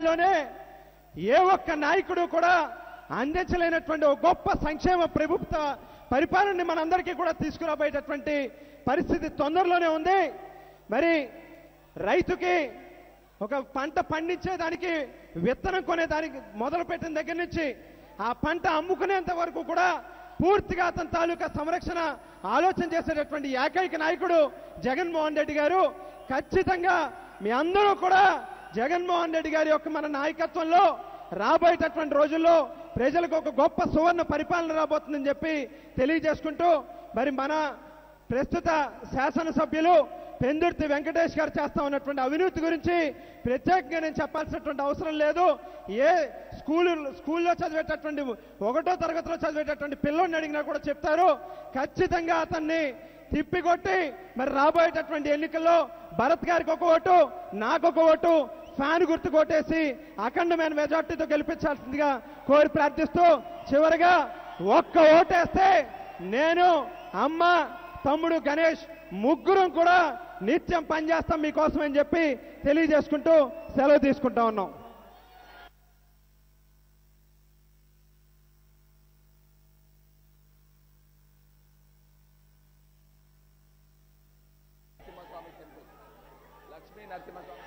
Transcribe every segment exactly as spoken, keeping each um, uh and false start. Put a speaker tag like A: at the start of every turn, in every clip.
A: లోనే ఏ ఒక్క నాయకుడు కూడా అందించలేనటువంటి ఒక గొప్ప సంక్షేమ ప్రభుత్వ పరిపాలనని మనందరికీ కూడా తీసుకురాబోయేటటువంటి పరిస్థితి తొందరలోనే ఉంది. మరి రైతుకి ఒక పంట పండించేదానికి విత్తనం కొనేదానికి మొదలుపెట్టిన దగ్గర నుంచి ఆ పంట అమ్ముకునేంత వరకు కూడా పూర్తిగా అతని తాలూకా సంరక్షణ ఆలోచన చేసేటటువంటి ఏకైక నాయకుడు జగన్మోహన్ రెడ్డి గారు. ఖచ్చితంగా మీ అందరూ కూడా జగన్మోహన్ రెడ్డి గారి యొక్క మన నాయకత్వంలో రాబోయేటటువంటి రోజుల్లో ప్రజలకు ఒక గొప్ప సువర్ణ పరిపాలన రాబోతుందని చెప్పి తెలియజేసుకుంటూ, మరి మన ప్రస్తుత శాసనసభ్యులు పెందుర్తి వెంకటేష్ గారు చేస్తా ఉన్నటువంటి అవినీతి గురించి ప్రత్యేకంగా నేను చెప్పాల్సినటువంటి అవసరం లేదు. ఏ స్కూల్ స్కూల్లో చదివేటటువంటి ఒకటో తరగతిలో చదివేటటువంటి పిల్లోడిని అడిగినా కూడా చెప్తారు. ఖచ్చితంగా అతన్ని తిప్పికొట్టి మరి రాబోయేటటువంటి ఎన్నికల్లో భరత్ గారికి ఒక ఓటు, నాకొక ఓటు, ఫ్యాన్ గుర్తు కొట్టేసి అఖండమైన మెజార్టీతో గెలిపించాల్సిందిగా కోరి ప్రార్థిస్తూ, చివరిగా ఒక్క ఓటేస్తే నేను, అమ్మ, తమ్ముడు గణేష్ ముగ్గురం కూడా నిత్యం పనిచేస్తాం మీకోసం అని చెప్పి తెలియజేసుకుంటూ సెలవు తీసుకుంటా ఉన్నాం.
B: లక్ష్మీ నరసింహస్వామి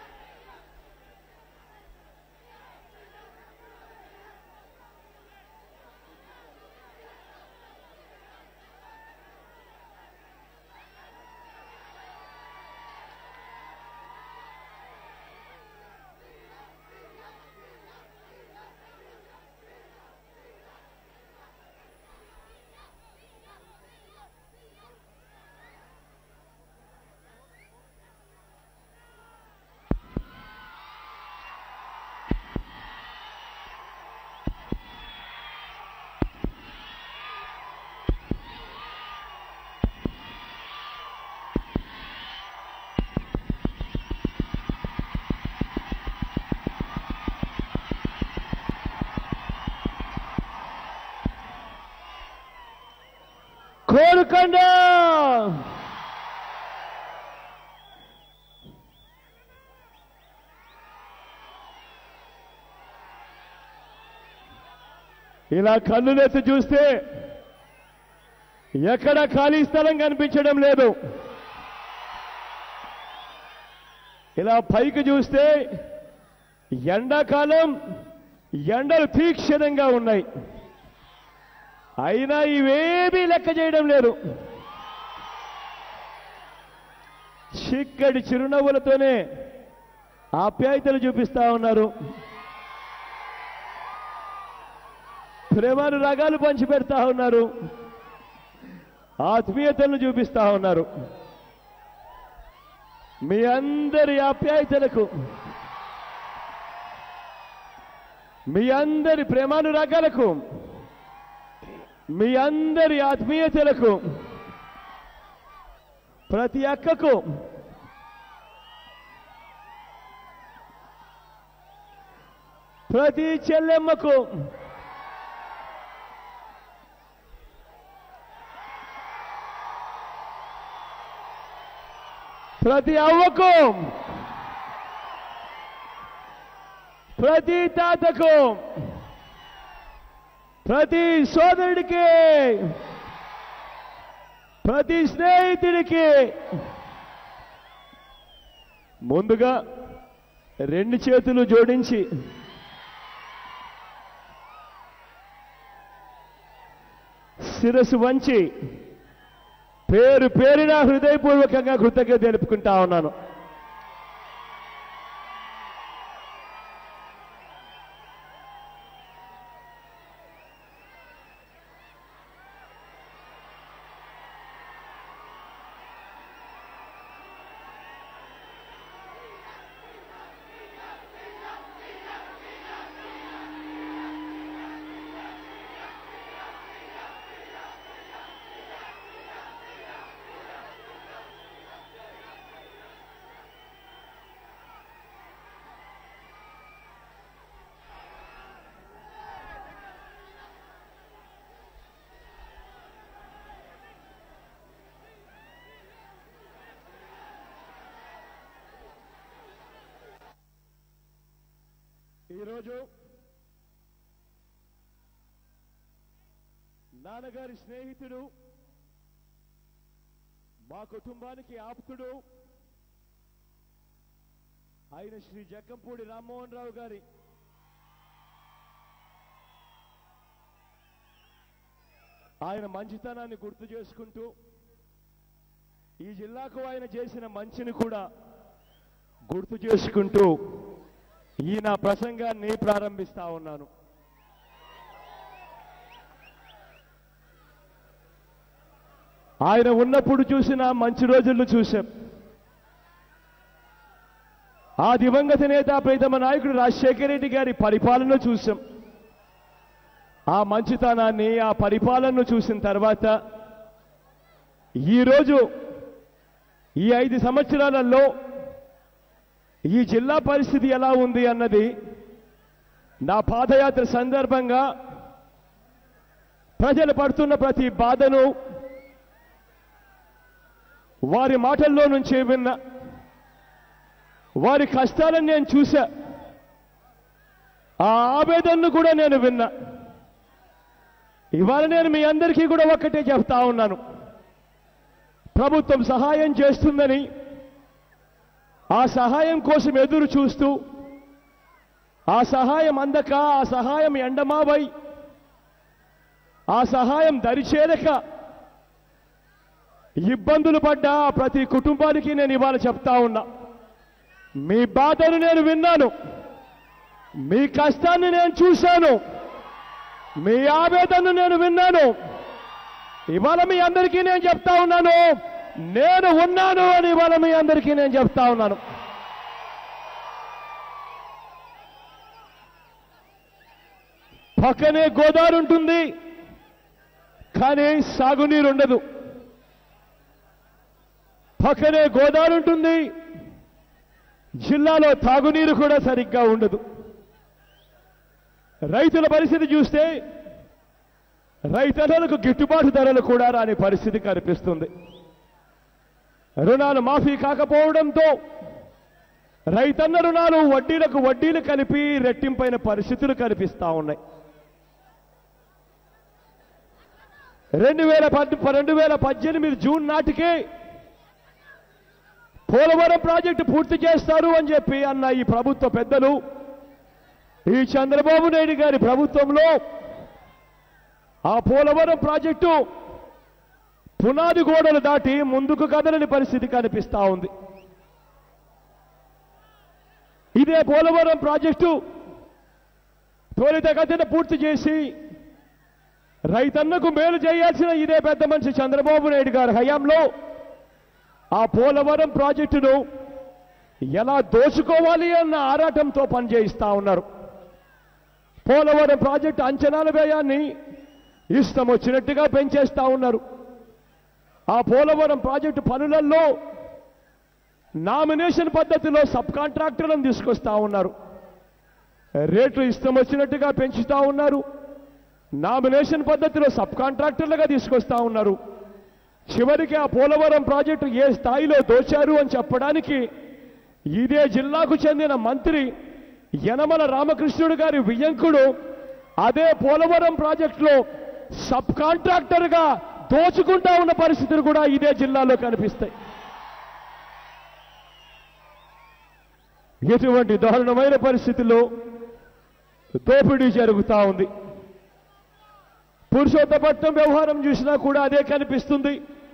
C: కోరుకొండ ఇలా కన్నులెత్తి చూస్తే ఎక్కడ ఖాళీ స్థలం కనిపించడం లేదు. ఇలా పైకి చూస్తే ఎండాకాలం ఎండలు తీక్షణంగా ఉన్నాయి. అయినా ఇవేమీ లెక్క చేయడం లేదు. చిక్కడి చిరునవ్వులతోనే ఆప్యాయతలు చూపిస్తా ఉన్నారు. ప్రేమానురాగాలు పంచిపెడతా ఉన్నారు. ఆత్మీయతలను చూపిస్తా ఉన్నారు. మీ అందరి ఆప్యాయతలకు, మీ అందరి ప్రేమానురాగాలకు, మీ అందరి ఆత్మీయతలకు, ప్రతి అక్కకు, ప్రతి చెల్లెమ్మకు, ప్రతి అవ్వకు, ప్రతి తాతకు, ప్రతి సోదరుడికి, ప్రతి స్నేహితుడికి ముందుగా రెండు చేతులు జోడించి శిరస్సు వంచి పేరు పేరున హృదయపూర్వకంగా కృతజ్ఞత తెలుపుకుంటా ఉన్నాను. ఈరోజు నాన్నగారి స్నేహితుడు, మా కుటుంబానికి ఆప్తుడు ఆయన శ్రీ జక్కంపూడి రామ్మోహన్ రావు గారి ఆయన మంచితనాన్ని గుర్తు చేసుకుంటూ ఈ జిల్లాకు ఆయన చేసిన మంచిని కూడా గుర్తు చేసుకుంటూ ఈ నా ప్రసంగాన్ని ప్రారంభిస్తా ఉన్నాను. ఆయన ఉన్నప్పుడు చూసిన మంచి రోజులను చూశాం. ఆ దివంగత నేత ప్రీతమ నాయకుడు రాజశేఖర రెడ్డి గారి పరిపాలన చూశాం. ఆ మంచితనాన్ని, ఆ పరిపాలనను చూసిన తర్వాత ఈరోజు ఈ ఐదు సంవత్సరాలలో ఈ జిల్లా పరిస్థితి ఎలా ఉంది అన్నది నా పాదయాత్ర సందర్భంగా ప్రజలు పడుతున్న ప్రతి బాధను వారి మాటల్లో నుంచే విన్నా, వారి కష్టాలను నేను చూశా, ఆ ఆవేదనను కూడా నేను విన్నా. ఇవాళ నేను మీ అందరికీ కూడా ఒక్కటే చెప్తా ఉన్నాను, ప్రభుత్వం సహాయం చేస్తుందని ఆ సహాయం కోసం ఎదురు చూస్తూ ఆ సహాయం అందక, ఆ సహాయం ఎండమావై, ఆ సహాయం దరిచేరక ఇబ్బందులు పడ్డా ప్రతి కుటుంబానికి నేను ఇవాళ చెప్తా ఉన్నా, మీ బాధను నేను విన్నాను, మీ కష్టాన్ని నేను చూశాను, మీ ఆవేదనను నేను విన్నాను. ఇవాళ మీ అందరికీ నేను చెప్తా ఉన్నాను, నేను ఉన్నాను అని ఇవాళ మీ అందరికీ నేను చెప్తా ఉన్నాను. పక్కనే గోదావరి ఉంటుంది, కానీ సాగునీరు ఉండదు. పక్కనే గోదావరి ఉంటుంది, జిల్లాలో తాగునీరు కూడా సరిగ్గా ఉండదు. రైతుల పరిస్థితి చూస్తే రైతన్నలకు గిట్టుబాటు ధరలు కూడా రాని పరిస్థితి కనిపిస్తుంది. రుణాలు మాఫీ కాకపోవడంతో రైతన్న రుణాలు వడ్డీలకు వడ్డీలు కలిపి రెట్టింపైన పరిస్థితులు కనిపిస్తా ఉన్నాయి. రెండు వేల రెండు వేల పద్దెనిమిది జూన్ నాటికే పోలవరం ప్రాజెక్టు పూర్తి చేస్తారు అని చెప్పి అన్న ఈ ప్రభుత్వ పెద్దలు, ఈ చంద్రబాబు నాయుడు గారి ప్రభుత్వంలో ఆ పోలవరం ప్రాజెక్టు పునాది గోడలు దాటి ముందుకు కదలని పరిస్థితి కనిపిస్తా ఉంది. ఇదే పోలవరం ప్రాజెక్టు త్వరితగతిన పూర్తి చేసి రైతన్నకు మేలు చేయాల్సిన ఇదే పెద్ద మనిషి చంద్రబాబు నాయుడు గారి హయాంలో ఆ పోలవరం ప్రాజెక్టును ఎలా దోచుకోవాలి అన్న ఆరాటంతో పనిచేయిస్తా ఉన్నారు. పోలవరం ప్రాజెక్టు అంచనాల వ్యయాన్ని ఇష్టం వచ్చినట్టుగా పెంచేస్తా ఉన్నారు. ఆ పోలవరం ప్రాజెక్టు పనులలో నామినేషన్ పద్ధతిలో సబ్ కాంట్రాక్టర్లను తీసుకొస్తా ఉన్నారు. రేట్లు ఇష్టం వచ్చినట్టుగా పెంచుతా ఉన్నారు. నామినేషన్ పద్ధతిలో సబ్ కాంట్రాక్టర్లుగా తీసుకొస్తా ఉన్నారు. చివరికి ఆ పోలవరం ప్రాజెక్టు ఏ స్థాయిలో దోచారు అని చెప్పడానికి ఇదే జిల్లాకు చెందిన మంత్రి యనమల రామకృష్ణుడు గారి వియ్యంకుడు అదే పోలవరం ప్రాజెక్టులో సబ్ కాంట్రాక్టర్గా దోచుకుంటా ఉన్న పరిస్థితులు కూడా ఇదే జిల్లాలో కనిపిస్తాయి. ఎటువంటి దారుణమైన పరిస్థితుల్లో దోపిడీ జరుగుతూ ఉంది. పురుషోత్తపట్నం వ్యవహారం చూసినా కూడా అదే కనిపిస్తుంది.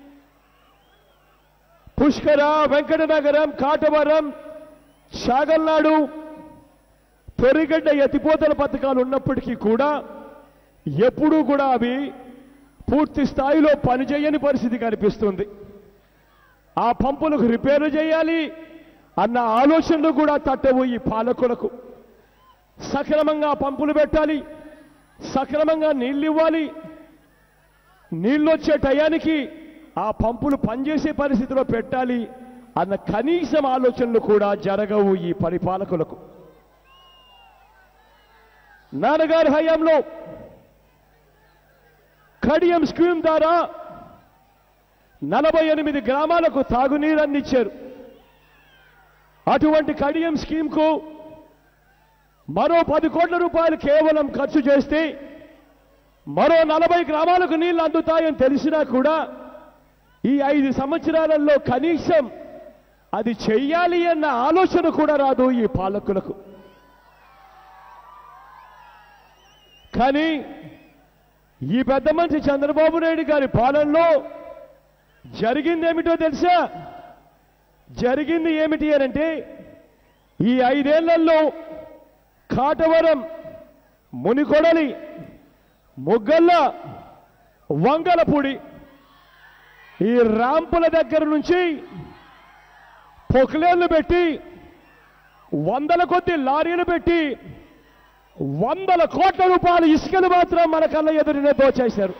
C: పుష్కర, వెంకటనగరం, కాటవరం, చాగల్నాడు, తొరిగడ్డ ఎత్తిపోతల పథకాలు ఉన్నప్పటికీ కూడా ఎప్పుడూ కూడా అవి పూర్తి స్థాయిలో పనిచేయని పరిస్థితి కనిపిస్తుంది. ఆ పంపులకు రిపేరు చేయాలి అన్న ఆలోచనలు కూడా తట్టవు ఈ పాలకులకు. సక్రమంగా పంపులు పెట్టాలి, సక్రమంగా నీళ్ళు ఇవ్వాలి, నీళ్ళు వచ్చే టయానికి ఆ పంపులు పనిచేసే పరిస్థితిలో పెట్టాలి అన్న కనీసం ఆలోచనలు కూడా జరగవు ఈ పరిపాలకులకు. నాన్నగారి హయాంలో కడియం స్కీమ్ ద్వారా నలభై ఎనిమిది గ్రామాలకు తాగునీరు అందించారు. అటువంటి కడియం స్కీమ్కు మరో పది కోట్ల రూపాయలు కేవలం ఖర్చు చేస్తే మరో నలభై గ్రామాలకు నీళ్లు అందుతాయని తెలిసినా కూడా ఈ ఐదు సంవత్సరాలలో కనీసం అది చెయ్యాలి అన్న ఆలోచన కూడా రాదు ఈ పాలకులకు. కానీ ఈ పెద్ద మనిషి చంద్రబాబు నాయుడు గారి పాలనలో జరిగిందేమిటో తెలుసా? జరిగింది ఏమిటి అనంటే ఈ ఐదేళ్లలో కాటవరం, మునికొడలి, మొగ్గల్ల, వంగలపూడి ఈ రాంపుల దగ్గర నుంచి పొక్లేళ్లు పెట్టి వందల కొద్ది లారీలు పెట్టి వందల కోట్ల రూపాయలు ఇసుకలు మాత్రం మన కళ్ళ ఎదురునే దోచేశారు.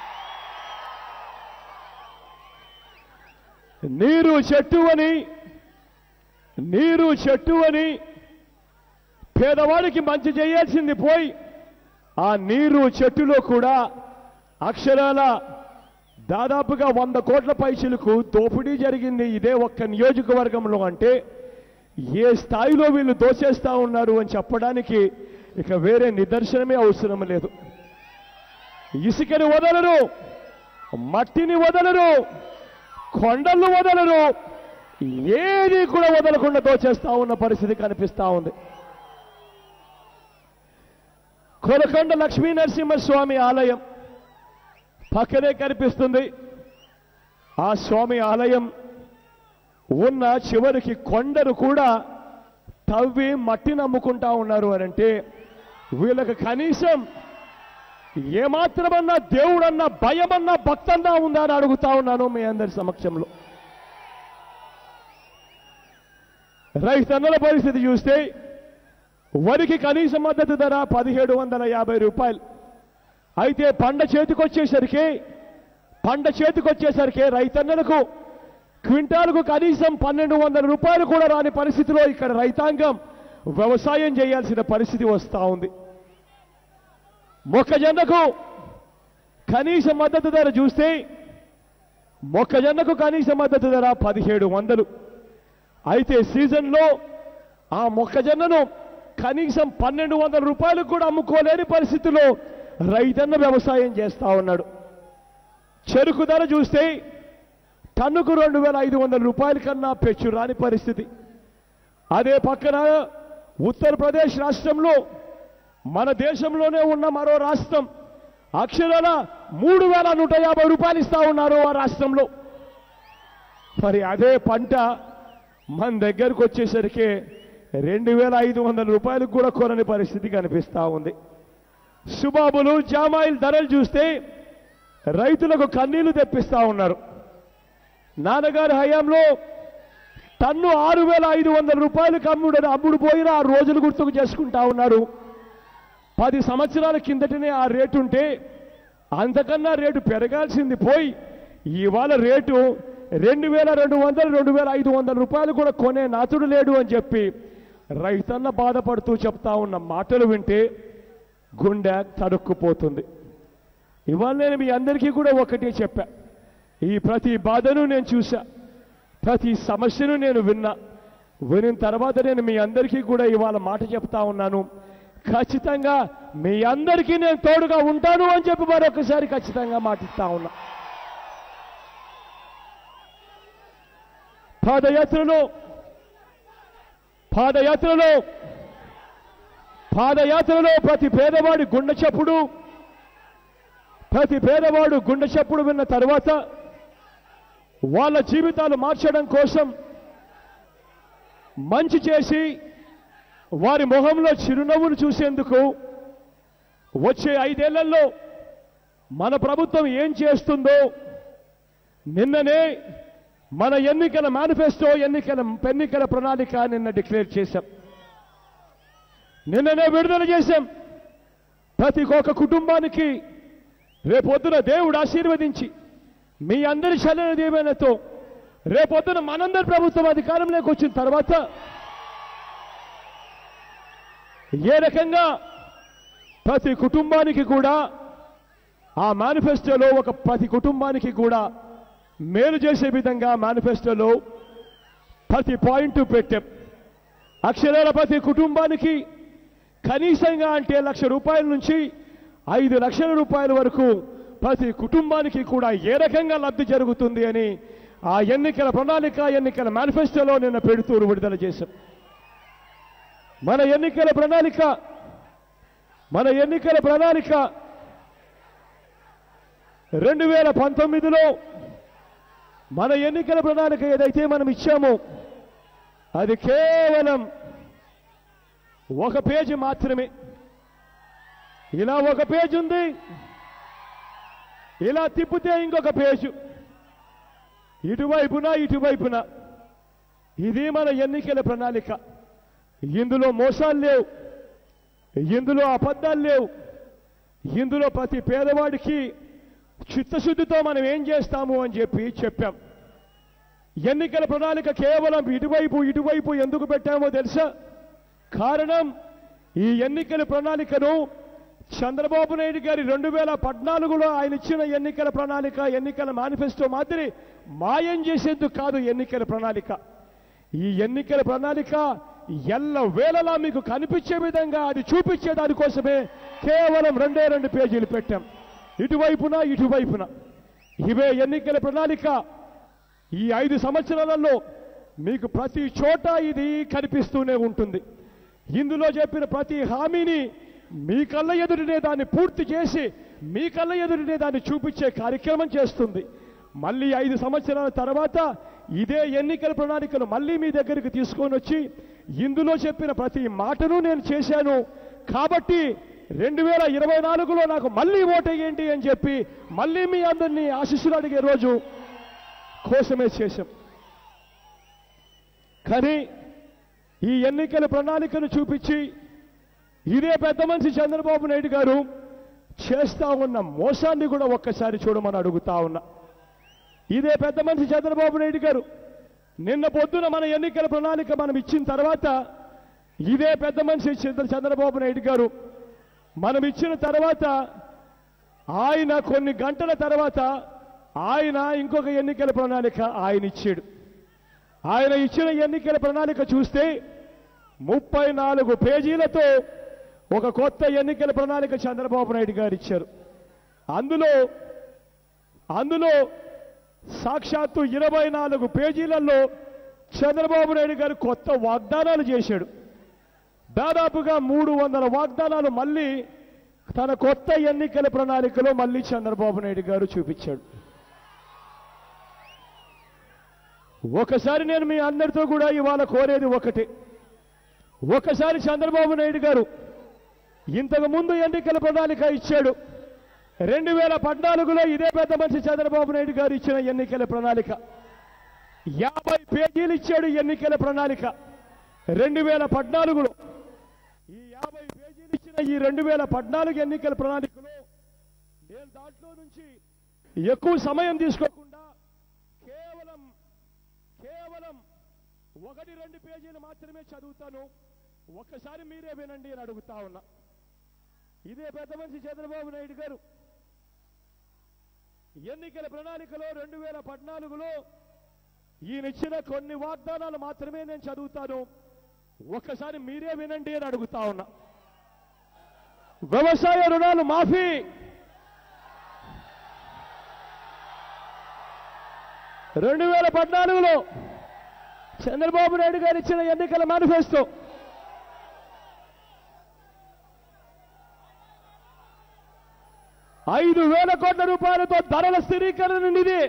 C: నీరు చెట్టు అని నీరు చెట్టు అని పేదవాడికి మంచి చేయాల్సింది పోయి ఆ నీరు చెట్టులో కూడా అక్షరాల దాదాపుగా వంద కోట్ల పైసలకు దోపిడీ జరిగింది ఇదే ఒక్క నియోజకవర్గంలో. అంటే ఏ స్థాయిలో వీళ్ళు దోచేస్తా ఉన్నారు అని చెప్పడానికి ఇక వేరే నిదర్శనమే అవసరం లేదు. ఇసుకని వదలరు, మట్టిని వదలరు, కొండలను వదలరు, ఏది కూడా వదలకుండా దోచేస్తా ఉన్న పరిస్థితి కనిపిస్తా ఉంది. కొరకొండ లక్ష్మీ నరసింహస్వామి ఆలయం పక్కనే కనిపిస్తుంది. ఆ స్వామి ఆలయం ఉన్న చివరికి కొండను కూడా తవ్వి మట్టిని అమ్ముకుంటా ఉన్నారు అని అంటే వీళ్ళకి కనీసం ఏమాత్రమన్నా దేవుడన్నా భయమన్నా భక్తన్నా ఉందా అని అడుగుతా ఉన్నాను మీ అందరి సమక్షంలో. రైతన్నల పరిస్థితి చూస్తే వరికి కనీస మద్దతు ధర పదిహేడు వందల యాభై రూపాయలు అయితే పంట చేతికొచ్చేసరికి పంట చేతికొచ్చేసరికి రైతన్నలకు క్వింటాలకు కనీసం పన్నెండు వందల రూపాయలు కూడా రాని పరిస్థితిలో ఇక్కడ రైతాంగం వ్యవసాయం చేయాల్సిన పరిస్థితి వస్తూ ఉంది. మొక్కజొన్నకు కనీస మద్దతు ధర చూస్తే మొక్కజొన్నకు కనీస మద్దతు ధర పదిహేడు వందలు అయితే సీజన్లో ఆ మొక్కజొన్నను కనీసం పన్నెండు వందల రూపాయలకు కూడా అమ్ముకోలేని పరిస్థితిలో రైతన్న వ్యవసాయం చేస్తా ఉన్నాడు. చెరుకు ధర చూస్తే టన్నుకు రెండు వేల ఐదు వందల రూపాయల కన్నా పెచ్చు రాని పరిస్థితి. అదే పక్కన ఉత్తరప్రదేశ్ రాష్ట్రంలో మన దేశంలోనే ఉన్న మరో రాష్ట్రం అక్షరాల మూడు వేల నూట యాభై రూపాయలు ఇస్తా ఉన్నారు ఆ రాష్ట్రంలో. మరి అదే పంట మన దగ్గరకు వచ్చేసరికి రెండు వేల ఐదు వందల రూపాయలకు కూడా కొనని పరిస్థితి కనిపిస్తా ఉంది. సుబాబులు, జామాయిల్ ధరలు చూస్తే రైతులకు కన్నీళ్లు తెప్పిస్తా ఉన్నారు. నాన్నగారి హయాంలో టన్ను ఆరు వేల ఐదు వందల రూపాయలకు అమ్ముడు అమ్ముడు పోయిన ఆ రోజులు గుర్తుకు చేసుకుంటా ఉన్నారు. పది సంవత్సరాల కిందటనే ఆ రేటు ఉంటే అంతకన్నా రేటు పెరగాల్సింది పోయి ఇవాళ రేటు రెండు వేల రెండు వందలు రెండు వేల ఐదు వందల రూపాయలు కూడా కొనే నాతుడు లేడు అని చెప్పి రైతన్న బాధపడుతూ చెప్తా ఉన్న మాటలు వింటే గుండె తడుక్కుపోతుంది. ఇవాళ నేను మీ అందరికీ కూడా ఒకటే చెప్పా, ఈ ప్రతి బాధను నేను చూసా, ప్రతి సమస్యను నేను విన్నా. వినిన తర్వాత నేను మీ అందరికీ కూడా ఇవాళ మాట చెప్తా ఉన్నాను, ఖచ్చితంగా మీ అందరికీ నేను తోడుగా ఉంటాను అని చెప్పి మరొకసారి ఖచ్చితంగా మాటిస్తా ఉన్నా. పాదయాత్రలో పాదయాత్రలో పాదయాత్రలో ప్రతి పేదవాడి గుండె చప్పుడు ప్రతి పేదవాడు గుండె చప్పుడు విన్న తర్వాత వాళ్ళ జీవితాలు మార్చడం కోసం మంచి చేసి వారి మొహంలో చిరునవ్వును చూసేందుకు వచ్చే ఐదేళ్లలో మన ప్రభుత్వం ఏం చేస్తుందో నిన్ననే మన ఎన్నికల మేనిఫెస్టో ఎన్నికల ఎన్నికల ప్రణాళిక నిన్న డిక్లేర్ చేశాం, నిన్ననే విడుదల చేశాం. ప్రతి ఒక్క కుటుంబానికి రేపొద్దున దేవుడు ఆశీర్వదించి మీ అందరి చల్లని దీవెనతో రేపొద్దున మనందరి ప్రభుత్వం అధికారంలోకి వచ్చిన తర్వాత ఏ రకంగా ప్రతి కుటుంబానికి కూడా ఆ మేనిఫెస్టోలో ఒక ప్రతి కుటుంబానికి కూడా మేలు చేసే విధంగా మేనిఫెస్టోలో ప్రతి పాయింట్ పెట్టాం. అక్షరాల ప్రతి కుటుంబానికి కనీసంగా అంటే లక్ష రూపాయల నుంచి ఐదు లక్షల రూపాయల వరకు ప్రతి కుటుంబానికి కూడా ఏ రకంగా లబ్ధి జరుగుతుంది అని ఆ ఎన్నికల ప్రణాళిక ఎన్నికల మేనిఫెస్టోలో నిన్న పెడుతూ విడుదల చేశాం. మన ఎన్నికల ప్రణాళిక మన ఎన్నికల ప్రణాళిక రెండు వేల పంతొమ్మిదిలో మన ఎన్నికల ప్రణాళిక ఏదైతే మనం ఇచ్చామో అది కేవలం ఒక పేజీ మాత్రమే. ఇలా ఒక పేజీ ఉంది, ఇలా తిప్పితే ఇంకొక పేజు, ఇటువైపున ఇటువైపున. ఇది మన ఎన్నికల ప్రణాళిక. ఇందులో మోసాలు లేవు, ఇందులో అబద్ధాలు లేవు, ఇందులో ప్రతి పేదవాడికి చిత్తశుద్ధితో మనం ఏం చేస్తాము అని చెప్పి చెప్పాం. ఎన్నికల ప్రణాళిక కేవలం ఇటువైపు ఇటువైపు ఎందుకు పెట్టామో తెలుసా? కారణం, ఈ ఎన్నికల ప్రణాళికను చంద్రబాబు నాయుడు గారి రెండు వేల పద్నాలుగులో ఆయన ఇచ్చిన ఎన్నికల ప్రణాళిక ఎన్నికల మేనిఫెస్టో మాదిరి మాయం చేసేందుకు కాదు ఎన్నికల ప్రణాళిక. ఈ ఎన్నికల ప్రణాళిక ఎల్ల వేళలా మీకు కనిపించే విధంగా అది చూపించే దానికోసమే కేవలం రెండే రెండు పేజీలు పెట్టాం, ఇటువైపున ఇటువైపున. ఇవే ఎన్నికల ప్రణాళిక. ఈ ఐదు సంవత్సరాలలో మీకు ప్రతి చోట ఇది కనిపిస్తూనే ఉంటుంది. ఇందులో చెప్పిన ప్రతి హామీని మీ కళ్ళ ఎదురునే దాన్ని పూర్తి చేసి మీ కళ్ళ ఎదురునే దాన్ని చూపించే కార్యక్రమం చేస్తుంది. మళ్ళీ ఐదు సంవత్సరాల తర్వాత ఇదే ఎన్నికల ప్రణాళికను మళ్ళీ మీ దగ్గరికి తీసుకొని వచ్చి ఇందులో చెప్పిన ప్రతి మాటను నేను చేశాను కాబట్టి రెండు వేల ఇరవై నాలుగులో నాకు మళ్ళీ ఓటేయండి అని చెప్పి మళ్ళీ మీ అందరినీ ఆశీస్సులు అడిగే రోజు కోసమే చేశాం. కానీ ఈ ఎన్నికల ప్రణాళికను చూపించి ఇదే పెద్ద మనిషి చంద్రబాబు నాయుడు గారు చేస్తా ఉన్న మోసాన్ని కూడా ఒక్కసారి చూడమని అడుగుతా ఉన్నా. ఇదే పెద్ద మనిషి చంద్రబాబు నాయుడు గారు నిన్న పొద్దున మన ఎన్నికల ప్రణాళిక మనం ఇచ్చిన తర్వాత ఇదే పెద్ద మనిషి చంద్రబాబు నాయుడు గారు మనం ఇచ్చిన తర్వాత ఆయన కొన్ని గంటల తర్వాత ఆయన ఇంకొక ఎన్నికల ప్రణాళిక ఆయన ఇచ్చాడు. ఆయన ఇచ్చిన ఎన్నికల ప్రణాళిక చూస్తే ముప్పై నాలుగు పేజీలతో ఒక కొత్త ఎన్నికల ప్రణాళిక చంద్రబాబు నాయుడు గారు ఇచ్చారు. అందులో అందులో సాక్షాత్తు ఇరవై నాలుగు పేజీలలో చంద్రబాబు నాయుడు గారు కొత్త వాగ్దానాలు చేశాడు. దాదాపుగా మూడు వందల వాగ్దానాలు మళ్ళీ తన కొత్త ఎన్నికల ప్రణాళికలో మళ్ళీ చంద్రబాబు నాయుడు గారు చూపించాడు. ఒకసారి నేను మీ అందరితో కూడా ఇవాళ కోరేది ఒకటి, ఒకసారి చంద్రబాబు నాయుడు గారు ఇంతకు ముందు ఎన్నికల ప్రణాళిక ఇచ్చాడు. రెండు వేల పద్నాలుగులో ఇదే పెద్ద మనిషి చంద్రబాబు నాయుడు గారు ఇచ్చిన ఎన్నికల ప్రణాళిక యాభై పేజీలు ఇచ్చాడు. ఎన్నికల ప్రణాళిక రెండు వేల పద్నాలుగులో ఈ యాభై పేజీలు ఇచ్చిన ఈ రెండు వేల పద్నాలుగు ఎన్నికల ప్రణాళికలో నేను దాంట్లో నుంచి ఎక్కువ సమయం తీసుకోకుండా కేవలం కేవలం ఒకటి రెండు పేజీలు మాత్రమే చదువుతాను. ఒక్కసారి మీరే వినండి అని అడుగుతా ఉన్నా. ఇదే పెద్ద మనిషి చంద్రబాబు నాయుడు గారు ఎన్నికల ప్రణాళికలో రెండు వేల పద్నాలుగులో ఈయన ఇచ్చిన కొన్ని వాగ్దానాలు మాత్రమే నేను చదువుతాను. ఒక్కసారి మీరే వినండి అని అడుగుతా ఉన్నా. వ్యవసాయ రుణాలు మాఫీ, రెండు వేల పద్నాలుగులో చంద్రబాబు నాయుడు గారు ఇచ్చిన ఎన్నికల మేనిఫెస్టో. ఐదు వేల కోట్ల రూపాయలతో ధరల స్థిరీకరణ నిధి,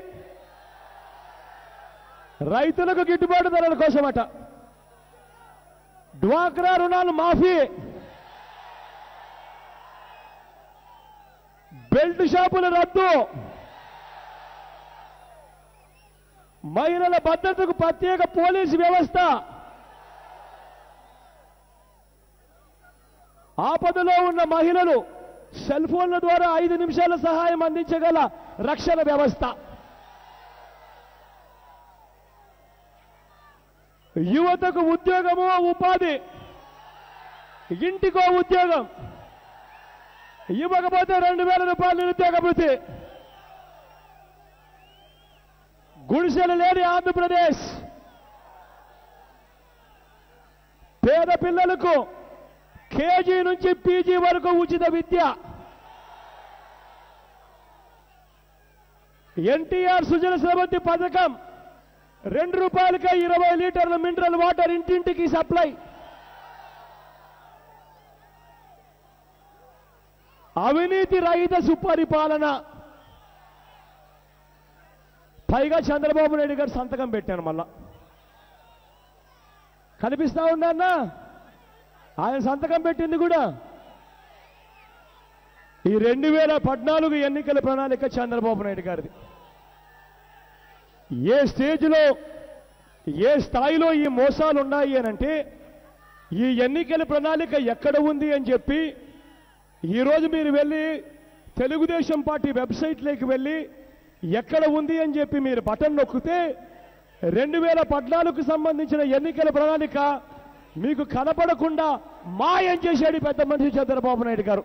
C: రైతులకు గిట్టుబాటు ధరల కోసమట. డ్వాక్రా రుణాలు మాఫీ, బెల్ట్ షాపుల రద్దు, మహిళల భద్రతకు ప్రత్యేక పోలీసు వ్యవస్థ, ఆపదలో ఉన్న మహిళలు సెల్ ఫోన్ల ద్వారా ఐదు నిమిషాల సహాయం అందించగల రక్షణ వ్యవస్థ, యువతకు ఉద్యోగము ఉపాధి, ఇంటికో ఉద్యోగం, ఇవ్వకపోతే రెండు వేల రూపాయల నిరుద్యోగ భృతి, గుడిసెలు లేని ఆంధ్రప్రదేశ్, పేద పిల్లలకు కేజీ నుంచి పీజీ వరకు ఉచిత విద్య, ఎన్టీఆర్ సుజల స్రవంతి పథకం, రెండు రూపాయలకే ఇరవై లీటర్ల మినరల్ వాటర్ ఇంటింటికి సప్లై, అవినీతి రహిత సుపరిపాలన. పైగా చంద్రబాబు నాయుడు గారు సంతకం పెట్టాను. మళ్ళా కనిపిస్తా ఉందన్నా ఆయన సంతకం పెట్టింది కూడా. ఈ రెండు వేల పద్నాలుగు ఎన్నికల ప్రణాళిక చంద్రబాబు నాయుడు గారిది. ఏ స్టేజ్లో ఏ స్థాయిలో ఈ మోసాలు ఉన్నాయి అనంటే ఈ ఎన్నికల ప్రణాళిక ఎక్కడ ఉంది అని చెప్పి ఈరోజు మీరు వెళ్ళి తెలుగుదేశం పార్టీ వెబ్సైట్లోకి వెళ్ళి ఎక్కడ ఉంది అని చెప్పి మీరు బటన్ నొక్కితే రెండు వేల పద్నాలుగుకు సంబంధించిన ఎన్నికల ప్రణాళిక మీకు కనపడకుండా మాయం చేశాడు పెద్ద మనిషి చంద్రబాబు నాయుడు గారు.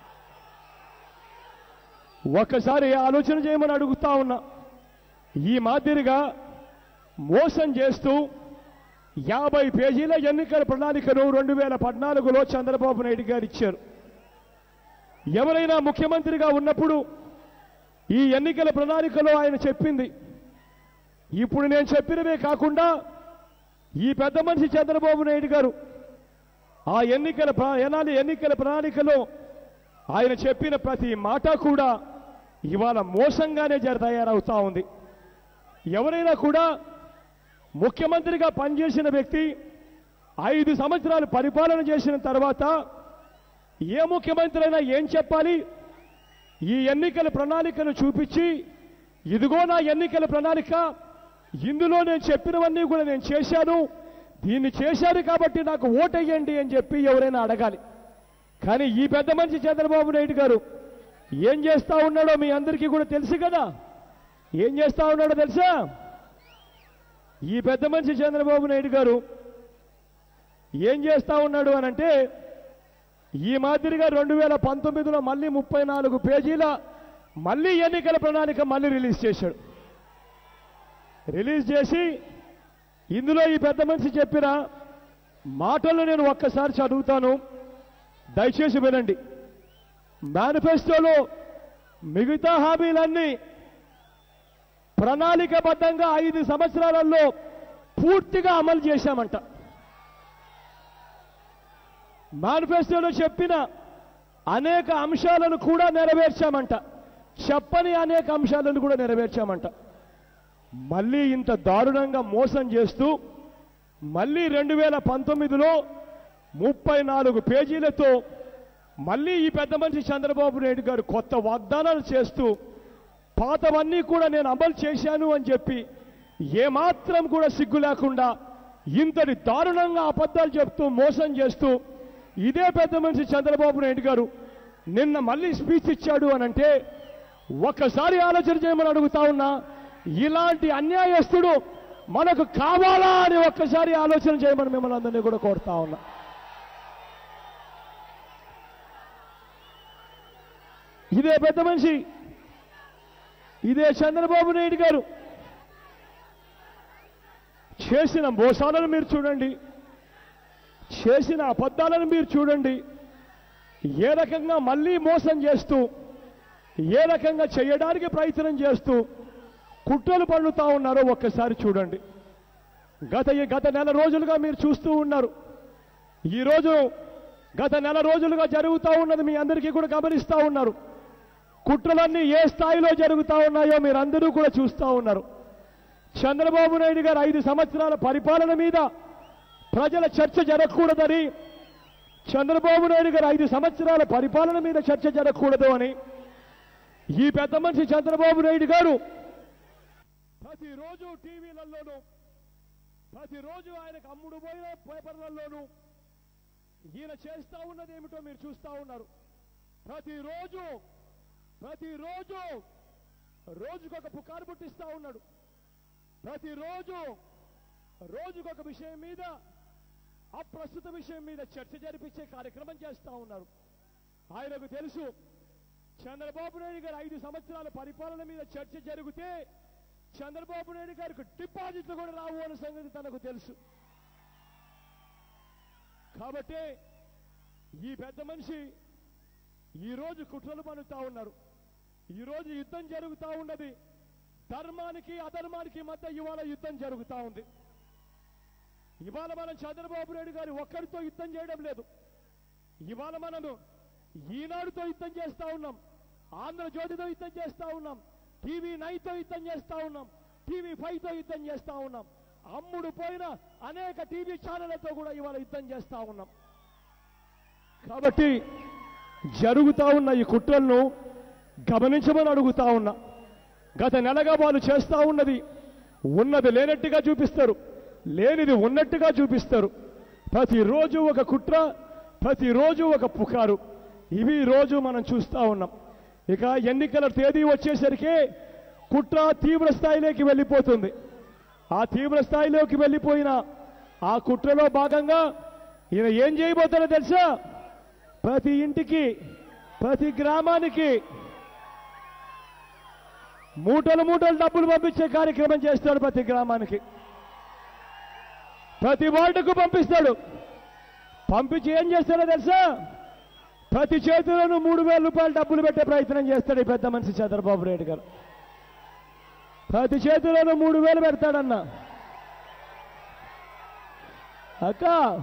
C: ఒక్కసారి ఆలోచన చేయమని అడుగుతా ఉన్నా. ఈ మాదిరిగా మోసం చేస్తూ యాభై పేజీల ఎన్నికల ప్రణాళికను రెండు వేల పద్నాలుగులో చంద్రబాబు నాయుడు గారు ఇచ్చారు. ఎవరైనా ముఖ్యమంత్రిగా ఉన్నప్పుడు ఈ ఎన్నికల ప్రణాళికలో ఆయన చెప్పింది ఇప్పుడు నేను చెప్పినవే కాకుండా ఈ పెద్ద మనిషి చంద్రబాబు నాయుడు గారు ఆ ఎన్నికల ప్రణాళిక ఎన్నికల ప్రణాళికలో ఆయన చెప్పిన ప్రతి మాట కూడా ఇవాళ మోసంగానే జర తయారవుతా ఉంది. ఎవరైనా కూడా ముఖ్యమంత్రిగా పనిచేసిన వ్యక్తి ఐదు సంవత్సరాలు పరిపాలన చేసిన తర్వాత ఏ ముఖ్యమంత్రి అయినా ఏం చెప్పాలి? ఈ ఎన్నికల ప్రణాళికను చూపించి ఇదిగో నా ఎన్నికల ప్రణాళిక, ఇందులో నేను చెప్పినవన్నీ కూడా నేను చేశాను, దీన్ని చేశాను కాబట్టి నాకు ఓటేయండి అని చెప్పి ఎవరైనా అడగాలి. కానీ ఈ పెద్ద మనిషి చంద్రబాబు నాయుడు గారు ఏం చేస్తా ఉన్నాడో మీ అందరికీ కూడా తెలుసు కదా. ఏం చేస్తా ఉన్నాడో తెలుసా? ఈ పెద్ద మనిషి చంద్రబాబు నాయుడు గారు ఏం చేస్తా ఉన్నాడు అనంటే ఈ మాదిరిగా రెండు వేల పంతొమ్మిదిలో మళ్ళీ ముప్పై నాలుగు పేజీల మళ్ళీ ఎన్నికల ప్రణాళిక మళ్ళీ రిలీజ్ చేశాడు. రిలీజ్ చేసి ఇందులో ఈ పెద్ద మనిషి చెప్పిన మాటలను నేను ఒక్కసారి చదువుతాను, దయచేసి వినండి. మేనిఫెస్టోలో మిగతా హామీలన్నీ ప్రణాళికబద్ధంగా ఐదు సంవత్సరాలలో పూర్తిగా అమలు చేశామంట. మేనిఫెస్టోలో చెప్పిన అనేక అంశాలను కూడా నెరవేర్చామంట, చెప్పని అనేక అంశాలను కూడా నెరవేర్చామంట. మళ్ళీ ఇంత దారుణంగా మోసం చేస్తూ మళ్ళీ రెండు వేల పంతొమ్మిదిలో ముప్పై నాలుగు పేజీలతో మళ్ళీ ఈ పెద్ద మనిషి చంద్రబాబు నాయుడు గారు కొత్త వాగ్దానాలు చేస్తూ పాతవన్నీ కూడా నేను అమలు చేశాను అని చెప్పి ఏమాత్రం కూడా సిగ్గు లేకుండా ఇంతటి దారుణంగా అబద్ధాలు చెప్తూ మోసం చేస్తూ ఇదే పెద్ద మనిషి చంద్రబాబు నాయుడు గారు నిన్న మళ్ళీ స్పీచ్ ఇచ్చాడు అనంటే ఒక్కసారి ఆలోచన చేయమని అడుగుతా ఉన్నా. ఇలాంటి అన్యాయస్తుడు మనకు కావాలా అని ఒక్కసారి ఆలోచన చేయమని మిమ్మల్ని అందరినీ కూడా కోరుతా ఉన్నా. ఇదే పెద్ద మనిషి, ఇదే చంద్రబాబు నాయుడు గారు చేసిన మోసాలను మీరు చూడండి, చేసిన అబద్ధాలను మీరు చూడండి. ఏ రకంగా మళ్ళీ మోసం చేస్తూ ఏ రకంగా చేయడానికి ప్రయత్నం చేస్తూ కుట్రలు పన్నుతా ఉన్నారో ఒక్కసారి చూడండి. గత గత నెల రోజులుగా మీరు చూస్తూ ఉన్నారు. ఈరోజు గత నెల రోజులుగా జరుగుతూ ఉన్నది మీ అందరికీ కూడా గమనిస్తూ ఉన్నారు. కుట్రలన్నీ ఏ స్థాయిలో జరుగుతూ ఉన్నాయో మీరందరూ కూడా చూస్తూ ఉన్నారు. చంద్రబాబు నాయుడు గారు ఐదు సంవత్సరాల పరిపాలన మీద ప్రజల చర్చ జరగకూడదని, చంద్రబాబు నాయుడు గారు ఐదు సంవత్సరాల పరిపాలన మీద చర్చ జరగకూడదు అని ఈ పెద్ద మనిషి చంద్రబాబు నాయుడు గారు ప్రతిరోజు టీవీలలోనూ ప్రతిరోజు ఆయనకు అమ్ముడు పోయిన పేపర్లలోనూ ఈయన చేస్తా ఉన్నది ఏమిటో మీరు చూస్తా ఉన్నారు. ప్రతిరోజు ప్రతిరోజు రోజుకొక పుకారు పుట్టిస్తా ఉన్నాడు. ప్రతిరోజు రోజుకొక విషయం మీద అప్రస్తుత విషయం మీద చర్చ జరిపించే కార్యక్రమం చేస్తా ఉన్నారు. ఆయనకు తెలుసు చంద్రబాబు నాయుడు గారు ఐదు సంవత్సరాల పరిపాలన మీద చర్చ జరిగితే చంద్రబాబు నాయుడు గారికి డిపాజిట్లు కూడా రావు అనే సంగతి తనకు తెలుసు. కాబట్టి ఈ పెద్ద మనిషి ఈరోజు కుట్రలు పన్నుతా ఉన్నారు. ఈరోజు యుద్ధం జరుగుతూ ఉన్నది. ధర్మానికి అధర్మానికి మధ్య ఇవాళ యుద్ధం జరుగుతూ ఉంది. ఇవాళ మనం చంద్రబాబు నాయుడు గారు ఒక్కరితో యుద్ధం చేయడం లేదు. ఇవాళ మనము ఈనాడుతో యుద్ధం చేస్తా ఉన్నాం, ఆంధ్రజ్యోతితో యుద్ధం చేస్తా ఉన్నాం, టీవీ నైన్తో యుద్ధం చేస్తా ఉన్నాం, టీవీ ఫైవ్ తో యుద్ధం చేస్తా ఉన్నాం, అమ్ముడు పోయిన అనేక టీవీ ఛానళ్లతో కూడా ఇవాళ యుద్ధం చేస్తా ఉన్నాం. కాబట్టి జరుగుతా ఉన్న ఈ కుట్రలను గమనించమని అడుగుతా ఉన్నా. గత నెలగా వాళ్ళు చేస్తా ఉన్నది ఉన్నది లేనట్టుగా చూపిస్తారు, లేనిది ఉన్నట్టుగా చూపిస్తారు. ప్రతిరోజు ఒక కుట్ర, ప్రతిరోజు ఒక పుకారు. ఇవి రోజు మనం చూస్తా ఉన్నాం. ఇక ఎన్నికల తేదీ వచ్చేసరికి కుట్ర తీవ్ర స్థాయిలోకి వెళ్ళిపోతుంది. ఆ తీవ్ర స్థాయిలోకి వెళ్ళిపోయిన ఆ కుట్రలో భాగంగా ఈయన ఏం చేయబోతారో తెలుసా? ప్రతి ఇంటికి, ప్రతి గ్రామానికి మూటలు మూటలు డబ్బులు పంపించే కార్యక్రమం చేస్తాడు. ప్రతి గ్రామానికి, ప్రతి వార్డుకు పంపిస్తాడు. పంపించి ఏం చేస్తాడో తెలుసా? ప్రతి చేతిలోనూ మూడు వేల రూపాయలు డబ్బులు పెట్టే ప్రయత్నం చేస్తాడు ఈ పెద్ద మనిషి చంద్రబాబు నాయుడు గారు. ప్రతి చేతిలోనూ మూడు వేలు పెడతాడన్న అక్క,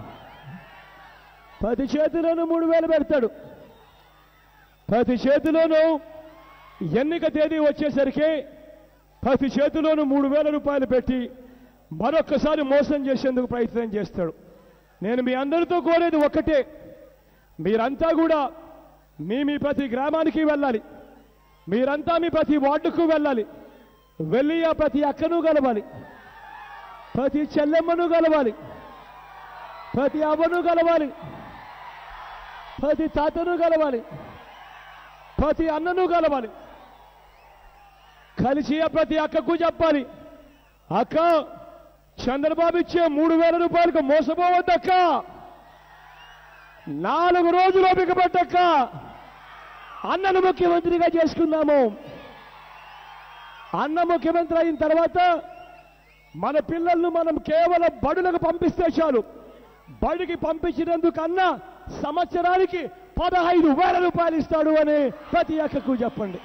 C: ప్రతి చేతిలోనూ మూడు వేలు పెడతాడు. ప్రతి చేతిలోనూ ఎన్నిక తేదీ వచ్చేసరికి ప్రతి చేతిలోనూ మూడు వేల రూపాయలు పెట్టి మరొక్కసారి మోసం చేసేందుకు ప్రయత్నం చేస్తాడు. నేను మీ అందరితో కోరేది ఒక్కటే, మీరంతా కూడా మీ మీ ప్రతి గ్రామానికి వెళ్ళాలి, మీరంతా మీ ప్రతి వార్డుకు వెళ్ళాలి, వెళ్ళి ఆ ప్రతి అక్కను కలవాలి, ప్రతి చెల్లెమ్మను కలవాలి, ప్రతి అవ్వను కలవాలి, ప్రతి తాతను కలవాలి, ప్రతి అన్నను కలవాలి. కలిసి ఆ ప్రతి అక్కకు చెప్పాలి, అక్క చంద్రబాబు ఇచ్చే మూడు వేల రూపాయలకు మోసపోవద్దక్క, నాలుగు రోజులు ఓపిక పట్టక్క, అన్నను ముఖ్యమంత్రిగా చేసుకుందాము. అన్న ముఖ్యమంత్రి అయిన తర్వాత మన పిల్లలను మనం కేవలం బడులకు పంపిస్తే చాలు. బడికి పంపించినందుకు అన్న సంవత్సరానికి పదహైదు వేల రూపాయలు ఇస్తాడు అని ప్రతి అక్కకు చెప్పండి.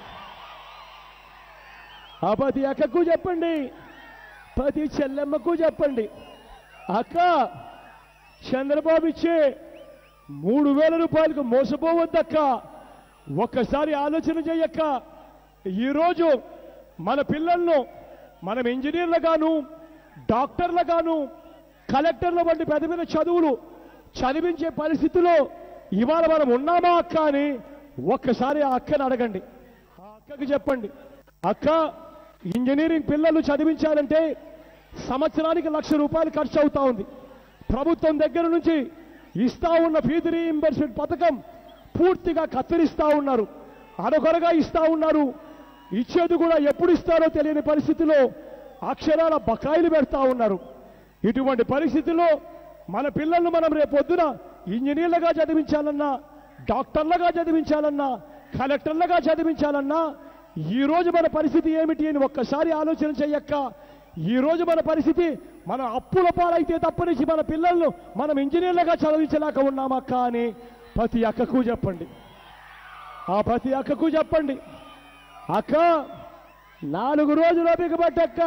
C: ఆ ప్రతి అక్కకు చెప్పండి, ప్రతి చెల్లెమ్మకు చెప్పండి, అక్క చంద్రబాబు ఇచ్చే మూడు వేల రూపాయలకు మోసపోవద్దక్క, ఒక్కసారి ఆలోచన చేయక్క. ఈరోజు మన పిల్లలను మనం ఇంజనీర్లుగాను, డాక్టర్లుగాను, కలెక్టర్ల వంటి పెద్ద పెద్ద చదువులు చదివించే పరిస్థితిలో ఇవాళ మనం ఉన్నామా అక్క అని ఒక్కసారి ఆ అక్కని అడగండి. ఆ అక్కకి చెప్పండి, అక్క ఇంజనీరింగ్ పిల్లలు చదివించాలంటే సంవత్సరానికి లక్ష రూపాయలు ఖర్చు అవుతా ఉంది. ప్రభుత్వం దగ్గర నుంచి ఇస్తా ఉన్న ఫీజు రీయింబర్స్మెంట్ పథకం పూర్తిగా కత్తిరిస్తా ఉన్నారు, అరకొరగా ఇస్తా ఉన్నారు. ఇచ్చేది కూడా ఎప్పుడు ఇస్తారో తెలియని పరిస్థితిలో అక్షరాల బకాయిలు పెడతా ఉన్నారు. ఇటువంటి పరిస్థితిలో మన పిల్లలను మనం రేపొద్దున ఇంజనీర్లుగా చదివించాలన్నా, డాక్టర్లుగా చదివించాలన్నా, కలెక్టర్లుగా చదివించాలన్నా ఈ రోజు మన పరిస్థితి ఏమిటి అని ఒక్కసారి ఆలోచన చెయ్యక్క. ఈ రోజు మన పరిస్థితి, మన అప్పుల పాలైతే తప్పనిచ్చి మన పిల్లలను మనం ఇంజనీర్లుగా చదివించలేక ఉన్నామక్క అని ప్రతి అక్కకు చెప్పండి. ఆ ప్రతి అక్కకు చెప్పండి, అక్క నాలుగు రోజులు బిగబట్టక్క,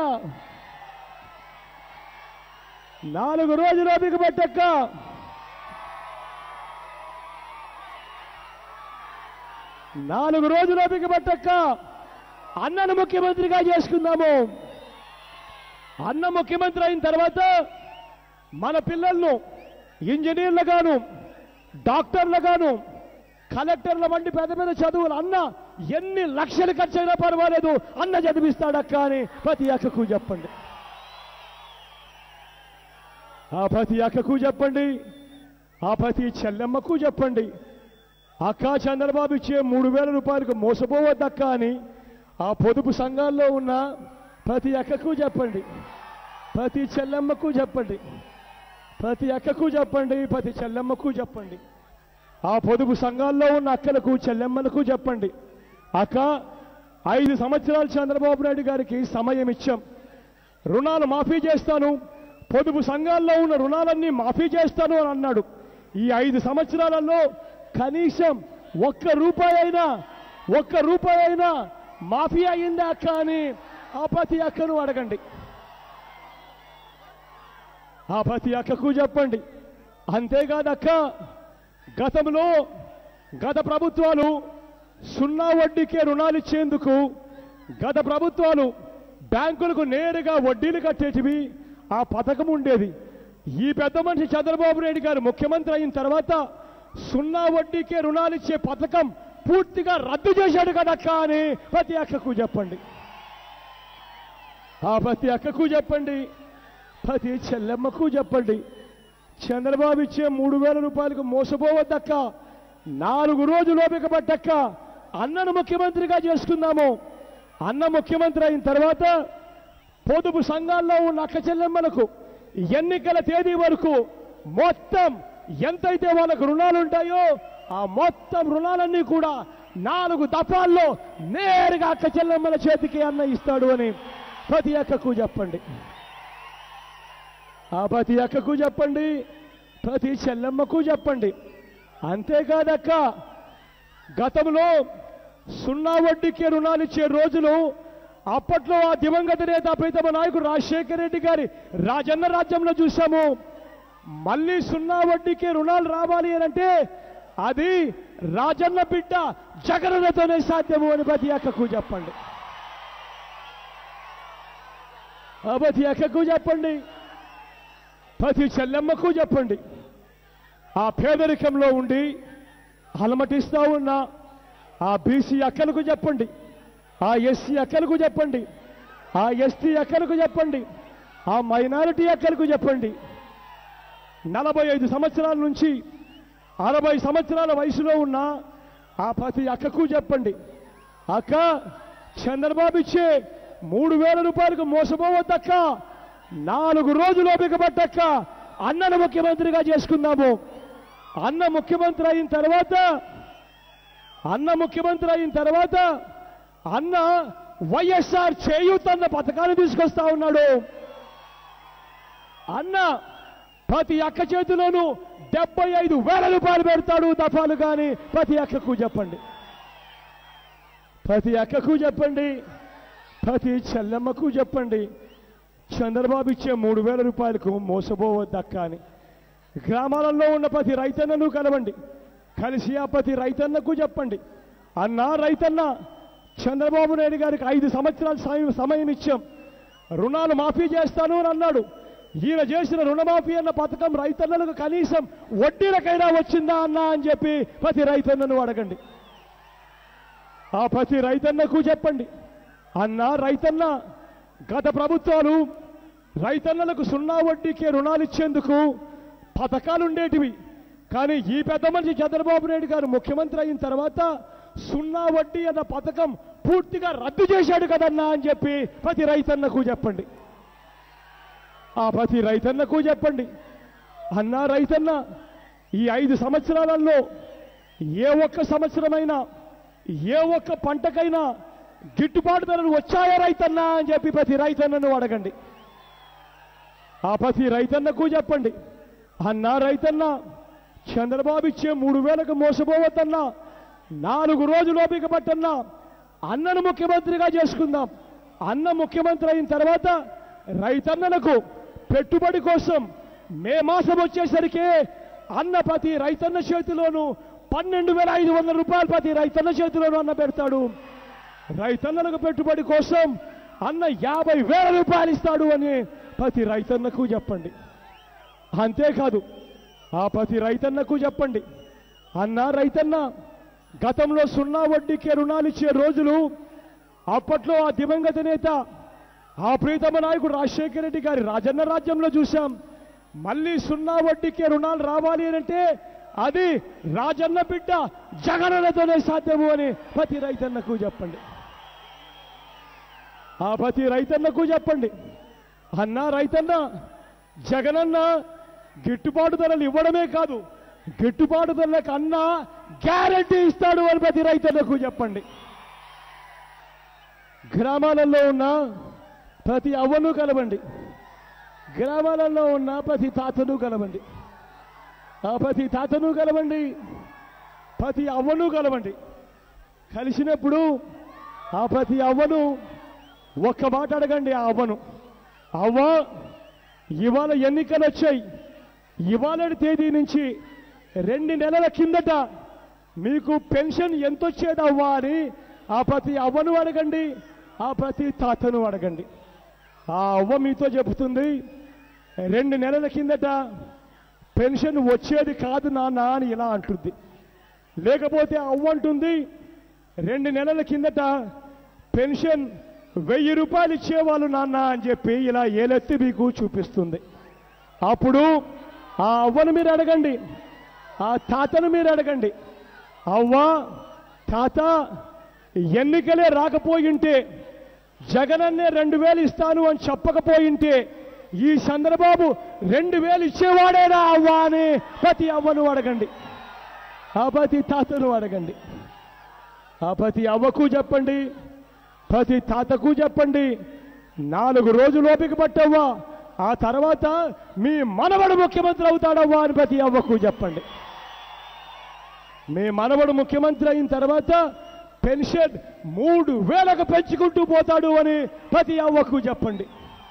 C: నాలుగు రోజులు బిగబట్టక్క, నాలుగు రోజులు బిగబట్టక్క, అన్నను ముఖ్యమంత్రిగా చేసుకుందాము. అన్న ముఖ్యమంత్రి అయిన తర్వాత మన పిల్లలను ఇంజనీర్లుగాను, డాక్టర్లుగాను, కలెక్టర్ల వంటి పెద్ద పెద్ద చదువులు అన్న ఎన్ని లక్షలు ఖర్చైనా పర్వాలేదు అన్న చదివిస్తాడక్క అని ప్రతి అక్కకు చెప్పండి. ఆ ప్రతి అక్కకు చెప్పండి, ఆ ప్రతి చెల్లెమ్మకు చెప్పండి, అక్క చంద్రబాబు ఇచ్చే మూడు వేల రూపాయలకు మోసపోవద్దక్క అని ఆ పొదుపు సంఘాల్లో ఉన్న ప్రతి అక్కకు చెప్పండి, ప్రతి చెల్లెమ్మకు చెప్పండి, ప్రతి అక్కకు చెప్పండి, ప్రతి చెల్లెమ్మకు చెప్పండి. ఆ పొదుపు సంఘాల్లో ఉన్న అక్కలకు చెల్లెమ్మలకు చెప్పండి, అక్క ఐదు సంవత్సరాలు చంద్రబాబు నాయుడు గారికి సమయం ఇచ్చాం, రుణాలు మాఫీ చేస్తాను, పొదుపు సంఘాల్లో ఉన్న రుణాలన్నీ మాఫీ చేస్తాను అని అన్నాడు. ఈ ఐదు సంవత్సరాలలో కనీసం ఒక్క రూపాయి అయినా ఒక్క రూపాయి అయినా మాఫీ అయిందా అక్క అని ఆ ప్రతి అక్కను అడగండి. ఆ ప్రతి అక్కకు చెప్పండి. అంతేకాదక్క, గతంలో గత ప్రభుత్వాలు సున్నా వడ్డీకే రుణాలు ఇచ్చేందుకు గత ప్రభుత్వాలు బ్యాంకులకు నేరుగా వడ్డీలు కట్టేటివి ఆ పథకం ఉండేది. ఈ పెద్ద మనిషి చంద్రబాబు నాయుడు గారు ముఖ్యమంత్రి అయిన తర్వాత సున్నా వడ్డీకే రుణాలు ఇచ్చే పథకం పూర్తిగా రద్దు చేశాడు కదక్క అని ప్రతి అక్కకు చెప్పండి. ఆ ప్రతి అక్కకు చెప్పండి, ప్రతి చెల్లెమ్మకు చెప్పండి. చంద్రబాబు ఇచ్చే మూడు వేల రూపాయలకు మోసపోవద్దక్క. నాలుగు రోజులు ఓపిక పట్టక్క. అన్నను ముఖ్యమంత్రిగా చేసుకుందాము. అన్న ముఖ్యమంత్రి అయిన తర్వాత పొదుపు సంఘాల్లో ఉన్న అక్క చెల్లెమ్మలకు ఎన్నికల తేదీ వరకు మొత్తం ఎంతైతే వాళ్ళకు రుణాలు ఉంటాయో ఆ మొత్తం రుణాలన్నీ కూడా నాలుగు దఫాల్లో నేరుగా అక్క చెల్లెమ్మల చేతికి అన్న ఇస్తాడు అని ప్రతి అక్కకు చెప్పండి. ఆ ప్రతి అక్కకు చెప్పండి, ప్రతి చెల్లెమ్మకు చెప్పండి. అంతేకాదక్క, గతంలో సున్నా వడ్డీకే రుణాలు ఇచ్చే రోజులు అప్పట్లో ఆ దివంగత నేత ప్రీతమ నాయకుడు రాజశేఖర రెడ్డి గారి రాజన్న రాజ్యంలో చూశాము. మళ్ళీ సున్నా వడ్డీకే రుణాలు రావాలి అంటే అది రాజన్న బిడ్డ జగనన్నతోనే సాధ్యము అని ప్రతి అక్కకు చెప్పండి. ఆ ప్రతి అక్కకు చెప్పండి, ప్రతి చెల్లెమ్మకు చెప్పండి. ఆ పేదరికంలో ఉండి అలమటిస్తా ఉన్న ఆ బీసీ అక్కలకు చెప్పండి, ఆ ఎస్సీ అక్కలకు చెప్పండి, ఆ ఎస్టీ అక్కలకు చెప్పండి, ఆ మైనారిటీ అక్కలకు చెప్పండి. నలభై ఐదు సంవత్సరాల నుంచి అరవై సంవత్సరాల వయసులో ఉన్న ఆ ప్రతి అక్కకు చెప్పండి, అక్క చంద్రబాబు ఇచ్చే మూడు వేల రూపాయలకు మోసపోవద్దక్క. నాలుగు రోజులు ఓపిక పట్టక్క. అన్నను ముఖ్యమంత్రిగా చేసుకుందాము. అన్న ముఖ్యమంత్రి అయిన తర్వాత అన్న ముఖ్యమంత్రి అయిన తర్వాత అన్న వైఎస్ఆర్ చేయూత అన్న పథకాన్ని తీసుకొస్తా ఉన్నాడు. అన్న ప్రతి అక్క చేతిలోనూ డెబ్బై ఐదు వేల రూపాయలు పెడతాడు దఫాలు. కానీ ప్రతి అక్కకు చెప్పండి, ప్రతి అక్కకు చెప్పండి, ప్రతి చెల్లెమ్మకు చెప్పండి, చంద్రబాబు ఇచ్చే మూడు వేల రూపాయలకు మోసపోవద్దక్క అని. గ్రామాలలో ఉన్న ప్రతి రైతన్నను కలవండి, కలిసి ఆ ప్రతి రైతన్నకు చెప్పండి, అన్నా రైతన్న చంద్రబాబు నాయుడు గారికి ఐదు సంవత్సరాల సమయం సమయం ఇచ్చాం, రుణాలు మాఫీ చేస్తాను అని అన్నాడు. ఈయన చేసిన రుణమాఫీ అన్న పథకం రైతన్నలకు కనీసం వడ్డీలకైనా వచ్చిందా అన్నా అని చెప్పి ప్రతి రైతన్నను అడగండి. ఆ ప్రతి రైతన్నకు చెప్పండి, అన్నా రైతన్న గత ప్రభుత్వాలు రైతన్నలకు సున్నా వడ్డీకే రుణాలు ఇచ్చేందుకు పథకాలు ఉండేటివి. కానీ ఈ పెద్ద మనిషి చంద్రబాబు నాయుడు గారు ముఖ్యమంత్రి అయిన తర్వాత సున్నా వడ్డీ అన్న పథకం పూర్తిగా రద్దు చేశాడు కదన్నా అని చెప్పి ప్రతి రైతన్నకు చెప్పండి. ఆ ప్రతి రైతన్నకు చెప్పండి, అన్నా రైతన్న ఈ ఐదు సంవత్సరాలలో ఏ ఒక్క సంవత్సరమైనా ఏ ఒక్క పంటకైనా గిట్టుబాటు ధరలు వచ్చాయా రైతన్నా అని చెప్పి ప్రతి రైతన్నను అడగండి. ఆ ప్రతి రైతన్నకు చెప్పండి, అన్నా రైతన్న చంద్రబాబు ఇచ్చే మూడు వేలకు మోసపోవద్దన్నా. నాలుగు రోజులు ఓపిక పట్టన్నా. అన్నను ముఖ్యమంత్రిగా చేసుకుందాం. అన్న ముఖ్యమంత్రి అయిన తర్వాత రైతన్నలకు పెట్టుబడి కోసం మే మాసం వచ్చేసరికి అన్న ప్రతి రైతన్న చేతిలోనూ పన్నెండు వేల ఐదు వందల రూపాయలు ప్రతి రైతన్న చేతిలోనూ అన్న పెడతాడు. రైతన్నలకు పెట్టుబడి కోసం అన్న యాభై వేల రూపాయలు ఇస్తాడు అని ప్రతి రైతన్నకు చెప్పండి. అంతేకాదు, ఆ ప్రతి రైతన్నకు చెప్పండి, అన్న రైతన్న గతంలో సున్నా వడ్డీకే రుణాలు ఇచ్చే రోజులు అప్పట్లో ఆ దివంగత నేత ఆ ప్రీతమ నాయకుడు రాజశేఖర రెడ్డి గారి రాజన్న రాజ్యంలో చూశాం. మళ్ళీ సున్నా వడ్డీకే రుణాలు రావాలి అంటే అది రాజన్న బిడ్డ జగనన్నతోనే సాధ్యము అని ప్రతి రైతన్నకు చెప్పండి. ఆ ప్రతి రైతన్నకు చెప్పండి, అన్నా రైతన్న జగనన్న గిట్టుబాటు ధరలు ఇవ్వడమే కాదు, గిట్టుబాటు ధరలకు అన్న గ్యారంటీ ఇస్తాడు అని ప్రతి రైతన్నకు చెప్పండి. గ్రామాలలో ఉన్న ప్రతి అవ్వను కలవండి, గ్రామాలలో ఉన్న ప్రతి తాతను కలవండి. ఆ ప్రతి తాతను కలవండి, ప్రతి అవ్వను కలవండి. కలిసినప్పుడు ఆ ప్రతి అవ్వను ఒక్క మాట అడగండి. ఆ అవ్వను, అవ్వ ఇవాళ ఎన్నికలు వచ్చాయి, ఇవాళ తేదీ నుంచి రెండు నెలల కిందట మీకు పెన్షన్ ఎంత వచ్చేదవ్వా అని ఆ ప్రతి అవ్వను అడగండి, ఆ ప్రతి తాతను అడగండి. ఆ అవ్వ మీతో చెబుతుంది, రెండు నెలల కిందట పెన్షన్ వచ్చేది కాదు నాన్న అని ఇలా అంటుంది. లేకపోతే అవ్వ అంటుంది, రెండు నెలల కిందట పెన్షన్ వెయ్యి రూపాయలు ఇచ్చేవాళ్ళు నాన్న అని చెప్పి ఇలా ఏలెత్తి మీకు చూపిస్తుంది. అప్పుడు ఆ అవ్వను మీరు అడగండి, ఆ తాతను మీరు అడగండి, అవ్వ తాత ఎన్నికలే రాకపోయింటే, జగనన్నే రెండు వేలు ఇస్తాను అని చెప్పకపోయింటే ఈ చంద్రబాబు రెండు వేలు ఇచ్చేవాడేనా అవ్వ అని ప్రతి అవ్వను అడగండి, ఆ ప్రతి తాతను అడగండి. ఆ ప్రతి అవ్వకు చెప్పండి, ప్రతి తాతకు చెప్పండి, నాలుగు రోజులు ఓపిక పట్టవ్వా, ఆ తర్వాత మీ మనవడు ముఖ్యమంత్రి అవుతాడవ్వా అని ప్రతి అవ్వకు చెప్పండి. మీ మనవడు ముఖ్యమంత్రి అయిన తర్వాత పెన్షన్ మూడు వేలకు పెంచుకుంటూ పోతాడు అని ప్రతి అవ్వకు చెప్పండి.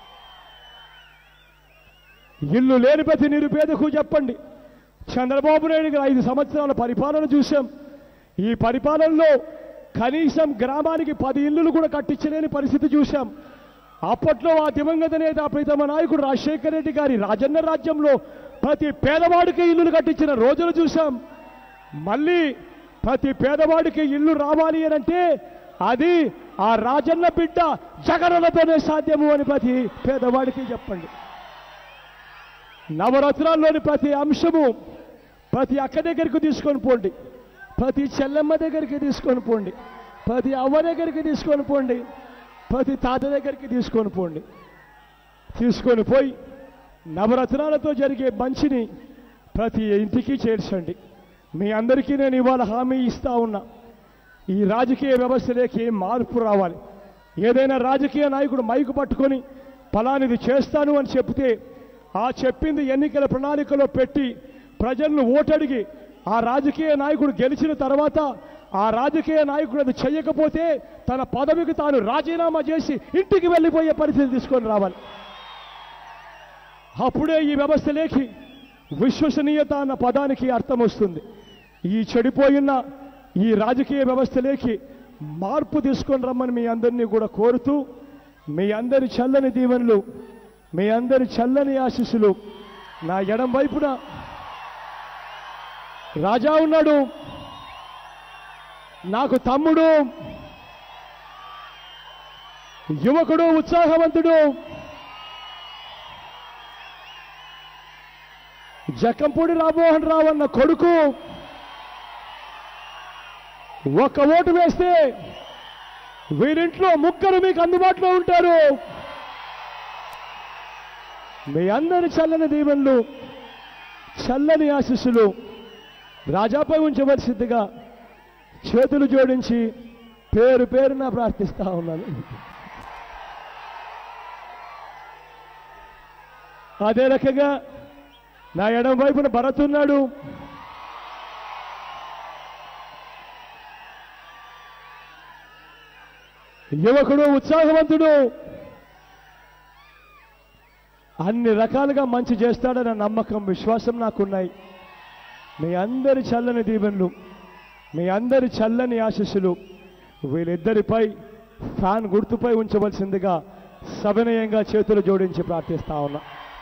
C: ఇల్లు లేని ప్రతి నిరుపేదకు చెప్పండి. చంద్రబాబు నాయుడు గారు ఐదు సంవత్సరాల పరిపాలన చూశాం. ఈ పరిపాలనలో కనీసం గ్రామానికి పది ఇల్లులు కూడా కట్టించలేని పరిస్థితి చూశాం. అప్పట్లో ఆ దివంగత నేత ప్రీతమ నాయకుడు రాజశేఖర రెడ్డి గారి రాజన్న రాజ్యంలో ప్రతి పేదవాడికి ఇల్లులు కట్టించిన రోజులు చూశాం. మళ్ళీ ప్రతి పేదవాడికి ఇల్లు రావాలి అని అంటే అది ఆ రాజన్న బిడ్డ జగనన్నతోనే సాధ్యము అని ప్రతి పేదవాడికి చెప్పండి. నవరత్నాల్లోని ప్రతి అంశము ప్రతి అక్క దగ్గరికి తీసుకొని పోండి, ప్రతి చెల్లెమ్మ దగ్గరికి తీసుకొని పోండి, ప్రతి అవ్వ దగ్గరికి తీసుకొని పోండి, ప్రతి తాత దగ్గరికి తీసుకొని పోండి. తీసుకొని పోయి నవరత్నాలతో జరిగే మంచిని ప్రతి ఇంటికి చేర్చండి. మీ అందరికీ నేను ఇవాళ హామీ ఇస్తా ఉన్నా, ఈ రాజకీయ వ్యవస్థలోకి మార్పు రావాలి. ఏదైనా రాజకీయ నాయకుడు మైకు పట్టుకొని ఫలానిది చేస్తాను అని చెప్తే ఆ చెప్పింది ఎన్నికల ప్రణాళికలో పెట్టి ప్రజలను ఓటడిగి ఆ రాజకీయ నాయకుడు గెలిచిన తర్వాత ఆ రాజకీయ నాయకుడు అది చెయ్యకపోతే తన పదవికి తాను రాజీనామా చేసి ఇంటికి వెళ్ళిపోయే పరిస్థితి తీసుకొని రావాలి. అప్పుడే ఈ వ్యవస్థలోకి విశ్వసనీయత అన్న పదానికి అర్థం వస్తుంది. ఈ చెడిపోయిన ఈ రాజకీయ వ్యవస్థలోకి మార్పు తీసుకొని రమ్మని మీ అందరినీ కూడా కోరుతూ, మీ అందరి చల్లని దీవెనలు, మీ అందరి చల్లని ఆశీస్సులు. నా ఎడం వైపున రాజా ఉన్నాడు, నాకు తమ్ముడు, యువకుడు, ఉత్సాహవంతుడు, జక్కంపూడి రామ్మోహన్ రావు అన్న కొడుకు. ఒక్క ఓటు వేస్తే వీరింట్లో ముగ్గురు మీకు అందుబాటులో ఉంటారు. మీ అందరి చల్లని దీవెనలు, చల్లని ఆశీస్సులు రాజాపై ఉంచవలసిందిగా చేతులు జోడించి పేరు పేరున ప్రార్థిస్తా ఉన్నాను. అదే రకంగా నా ఎడం వైపున భరత్ ఉన్నాడు. యువకుడు, ఉత్సాహవంతుడు, అన్ని రకాలుగా మంచి చేస్తాడన్న నమ్మకం, విశ్వాసం నాకున్నాయి. మీ అందరి చల్లని దీవెనలు, మీ అందరి చల్లని ఆశీస్సులు వీళ్ళిద్దరిపై ఫ్యాన్ గుర్తుపై ఉంచవలసిందిగా సవినయంగా చేతులు జోడించి ప్రార్థిస్తా ఉన్నా.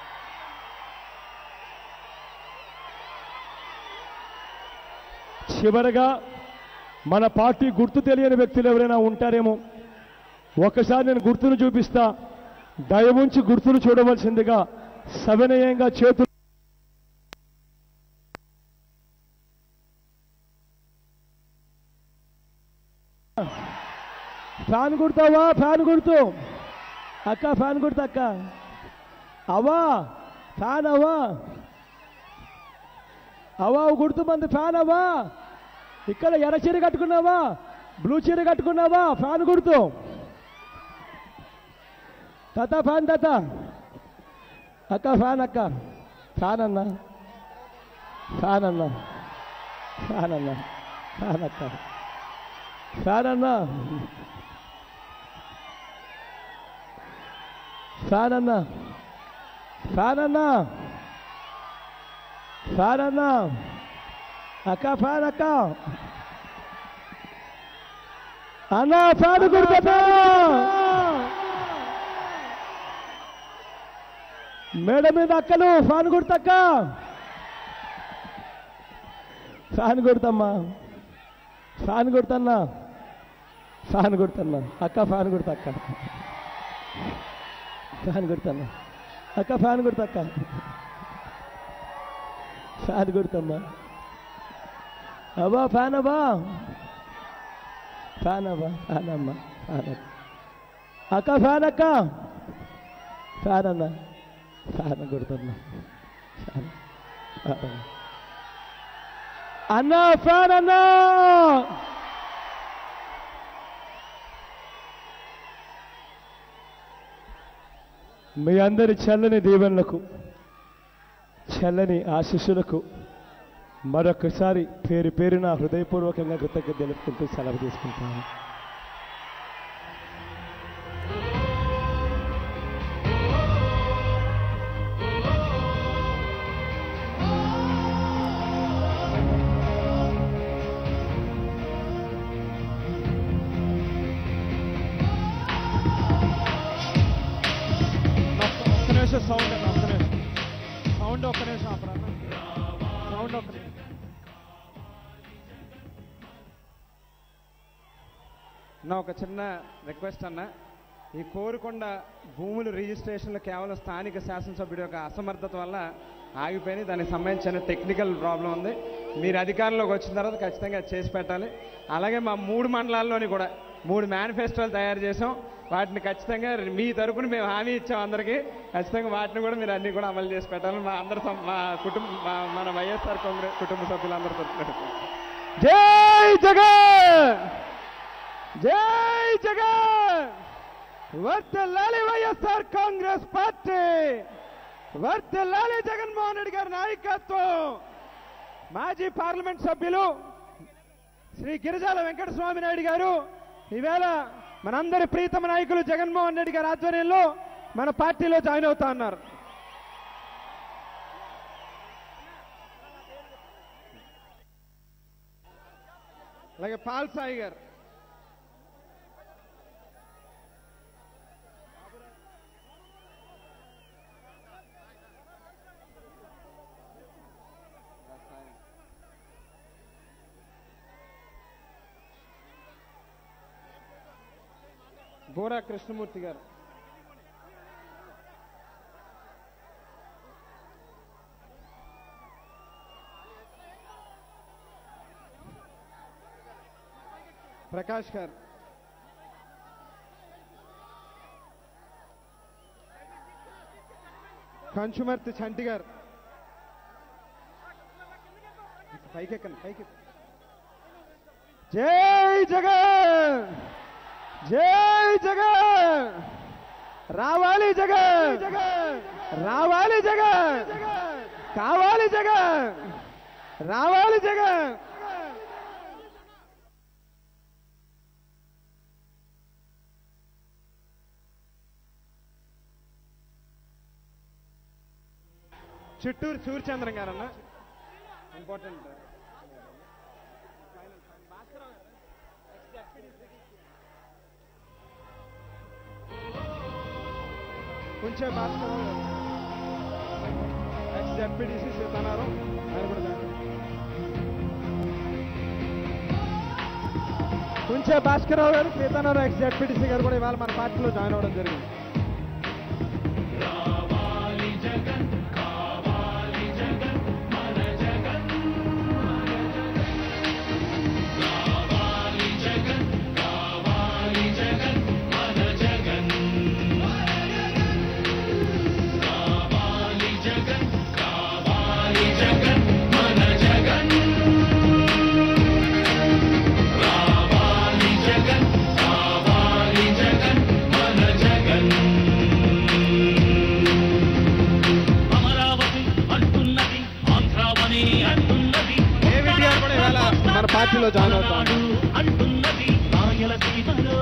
C: చివరగా మన పార్టీ గుర్తు తెలియని వ్యక్తులు ఎవరైనా ఉంటారేమో, ఒకసారి నేను గుర్తును చూపిస్తా, దయవుంచి గుర్తులు చూడవలసిందిగా సవినయంగా చేతులు. ఫ్యాన్ గుర్తావా? ఫ్యాన్ గుర్తు అక్క, ఫ్యాన్ గుర్తు అక్క. అవా ఫ్యాన్, అవా అవా గుర్తు మంది ఫ్యాన్. అవా ఇక్కడ ఎర్ర చీర కట్టుకున్నావా, బ్లూ చీర కట్టుకున్నావా? ఫ్యాన్ గుర్తు. తాత ఫ్యాన్, తాత అక్క ఫ్యాన్, అక్క ఫ్యాన్ అన్న ఫ్యాన్ అన్నా ఫ్యాన్ అన్నా ఫ్యాన్ అక్క ఫ్యాన్ అన్నా ఫ్యాన్ అన్నా ఫ్యాన్ అన్నా ఫ్యాన్ అన్నా అక్క ఫ్యాన్ అక్క అన్నా ఫ్యాన్ గుర్తన్నా మేడ మీద అక్కలు ఫ్యాన్ గుర్తక్క ఫ్యాన్ కొడతమ్మా ఫ్యాన్ కొడతన్నా ఫ్యాన్ కొడతన్నా అక్క ఫ్యాన్ కొడతక్క ఫ్యాన్ కొడతన్నా అక్క ఫ్యాన్ కొడతక్క ఫ్యాన్ కొడతమ్మా అబ్బా ఫ్యాన్ అబ్బా ఫ్యాన్ అబ్బా ఫ్యాన్ అమ్మా ఫ్యాన్ అక్క ఫ్యాన్ అక్క ఫ్యాన్ అన్న ఫ్యాన్ కొడుతున్నా ఫ్యాన్ అన్నా ఫ్యాన్ అన్నా మీ అందరి చల్లని దీవెనలకు చల్లని ఆశీస్సులకు మరొకసారి పేరు పేరున హృదయపూర్వకంగా కృతజ్ఞత తెలుపుకుంటూ సెలవు తీసుకుంటాను.
A: సౌండ్ ఒక్క నిమిషం సౌండ్ ఒక్క నిమిషం అప్పుడు సౌండ్ ఒక్క నిమిషం నా ఒక చిన్న రిక్వెస్ట్ అన్న, ఈ కోరుకొండ భూములు రిజిస్ట్రేషన్లు కేవలం స్థానిక శాసనసభ్యుడి యొక్క అసమర్థత వల్ల ఆగిపోయినాయి. దానికి సంబంధించిన టెక్నికల్ ప్రాబ్లం ఉంది. మీరు అధికారంలోకి వచ్చిన తర్వాత ఖచ్చితంగా చేసి పెట్టాలి. అలాగే మా మూడు మండలాల్లోని కూడా మూడు మేనిఫెస్టోలు తయారు చేసాం. వాటిని ఖచ్చితంగా మీ తరపున మేము హామీ ఇచ్చాం అందరికీ. ఖచ్చితంగా వాటిని కూడా మీరు అన్ని కూడా అమలు చేసి పెట్టాలి. మా అందరి మా కుటుంబ మన వైఎస్ఆర్ కాంగ్రెస్ కుటుంబ సభ్యులందరూ తరపున జై జగన్, జై జగన్, వర్ధిల్లాలి వైఎస్ఆర్ కాంగ్రెస్ పార్టీ, వర్ధిల్లాలి జగన్మోహన్ రెడ్డి గారి నాయకత్వం. మాజీ పార్లమెంట్ సభ్యులు శ్రీ గిరిజాల వెంకటస్వామి నాయుడు గారు ఈవేళ మనందరి ప్రీతమ నాయకులు జగన్మోహన్ రెడ్డి గారి ఆధ్వర్యంలో మన పార్టీలో జాయిన్ అవుతా ఉన్నారు. అలాగే పాల్ సాయి గారు, బోరా కృష్ణమూర్తి గారు, ప్రకాష్ గారు, కంచుమర్తి చంటి గారు, పైకెక్కండి పైకెక్కి. జై జగన్, జై జగన్, రావాలి జగన్, రావాలి జగన్, కావాలి జగన్, రావాలి జగన్. చిట్టూరు సూర్యచంద్రం గారన్న ఇంపార్టెంట్. కొంచెం భాస్కరరావు గారు, ఎక్స్ జెడ్పీటీసీ సీతారాం ఆయన కూడా కొంచెం భాస్కరరావు గారు, సీతారాం ఎక్స్ జెడ్పీటీసీ గారు కూడా ఇవాళ మన పార్టీలో జాయిన్ అవ్వడం జరిగింది.
B: Jaggan,
A: పార్టీలో జాయిన్ అవుతాను
B: అంటున్నది రాయలసీమలో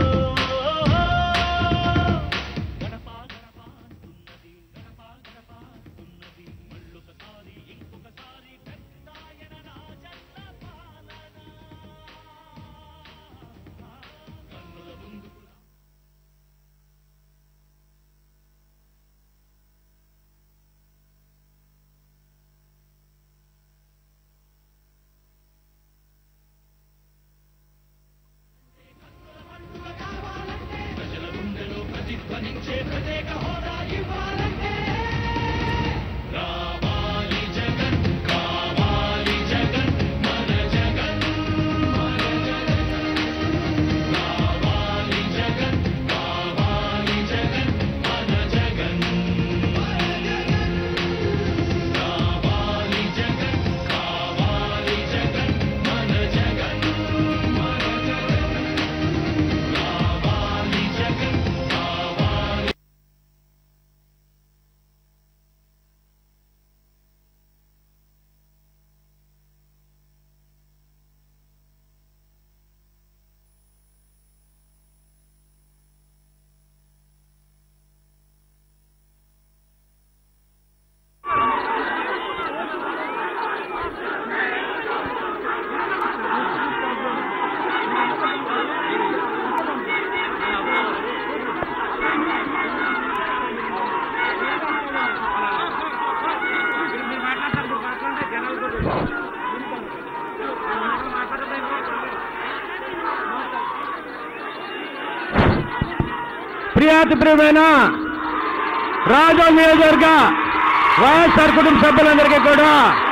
D: ప్రియాతి ప్రియమైన రాజోల్ నియోజకవర్గ వైఎస్ఆర్ కుటుంబ సభ్యులందరికీ కూడా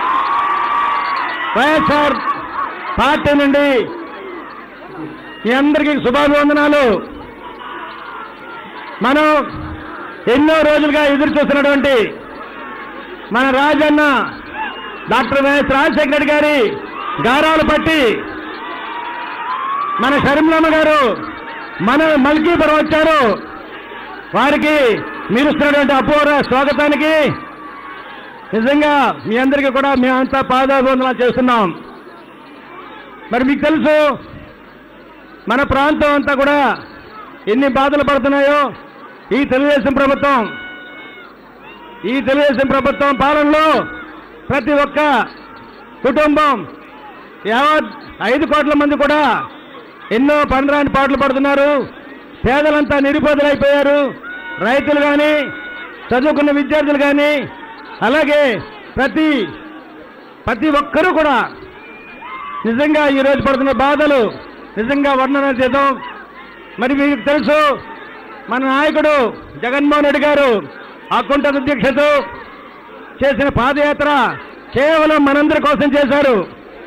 D: వైఎస్ఆర్ పార్టీ నుండి మీ అందరికీ శుభాభివందనాలు. మనం ఎన్నో రోజులుగా ఎదురు చూస్తున్నటువంటి మన రాజన్న డాక్టర్ వైఎస్ రాజశేఖర రెడ్డి గారి గారాలు పట్టి మన షర్మిలమ్మ గారు మన మల్కీపురం వచ్చారు. వారికి మీరు ఇస్తున్నటువంటి అపూర్వ స్వాగతానికి నిజంగా మీ అందరికీ కూడా మేమంతా పాదాభివందనాలు చేస్తున్నాం. మరి మీకు తెలుసు మన ప్రాంతం అంతా కూడా ఎన్ని బాధలు పడుతున్నాయో ఈ తెలుగుదేశం ప్రభుత్వం ఈ తెలుగుదేశం ప్రభుత్వం పాలనలో ప్రతి ఒక్క కుటుంబం యావత్ ఐదు కోట్ల మంది కూడా ఎన్నో పనిరాని పాటలు పడుతున్నారు. పేదలంతా నిరుపేదలైపోయారు. రైతులు కానీ చదువుకున్న విద్యార్థులు కానీ అలాగే ప్రతి ప్రతి ఒక్కరూ కూడా నిజంగా ఈరోజు పడుతున్న బాధలు నిజంగా వర్ణనాతీతం. మరి మీకు తెలుసు మన నాయకుడు జగన్మోహన్ రెడ్డి గారు అకుంఠ అధ్యక్షతో చేసిన పాదయాత్ర కేవలం మనందరి కోసం చేశారు.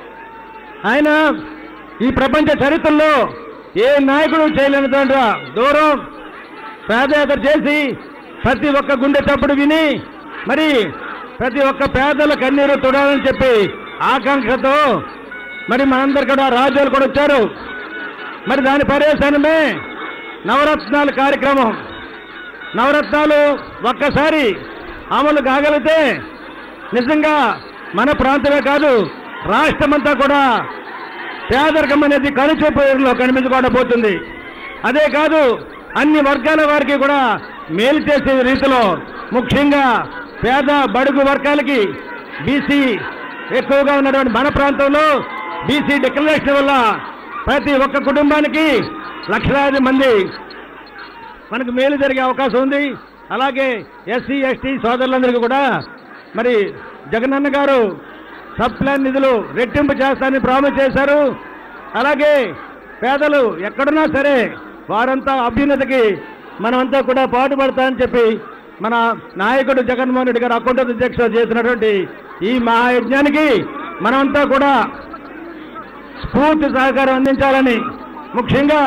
D: ఆయన ఈ ప్రపంచ చరిత్రలో ఏ నాయకుడు చేయలేనిదంట దూరం పాదయాత్ర చేసి ప్రతి ఒక్క గుండె చప్పుడు విని మరి ప్రతి ఒక్క పేదల కన్నీరు తుడాలని చెప్పి ఆకాంక్షతో మరి మనందరు కూడా రాజులు కూడా వచ్చారు. మరి దాని పర్యవసానమే నవరత్నాల కార్యక్రమం. నవరత్నాలు ఒక్కసారి అమలు కాగలిగితే నిజంగా మన ప్రాంతమే కాదు రాష్ట్రమంతా కూడా పేదరికం అనేది కనుచూపులో కనిపించకుండా పోతుంది. అదే కాదు అన్ని వర్గాల వారికి కూడా మేలు చేసే రీతిలో ముఖ్యంగా పేద బడుగు వర్గాలకి బీసీ ఎక్కువగా ఉన్నటువంటి మన ప్రాంతంలో బీసీ డిక్లరేషన్ వల్ల ప్రతి ఒక్క కుటుంబానికి లక్షలాది మంది మనకు మేలు జరిగే అవకాశం ఉంది. అలాగే ఎస్సీ ఎస్టీ సోదరులందరికీ కూడా మరి జగనన్న గారు సబ్ ప్లాన్ నిధులు రెట్టింపు చేస్తానని ప్రామిస్ చేశారు. అలాగే పేదలు ఎక్కడున్నా సరే వారంతా అభ్యున్నతికి మనమంతా కూడా పాటుపడతామని చెప్పి మన నాయకుడు జగన్మోహన్ రెడ్డి గారు అకౌంట్ అధ్యక్షుడు చేసినటువంటి ఈ మహాయజ్ఞానికి మనమంతా కూడా స్ఫూర్తి సహకారం అందించాలని ముఖ్యంగా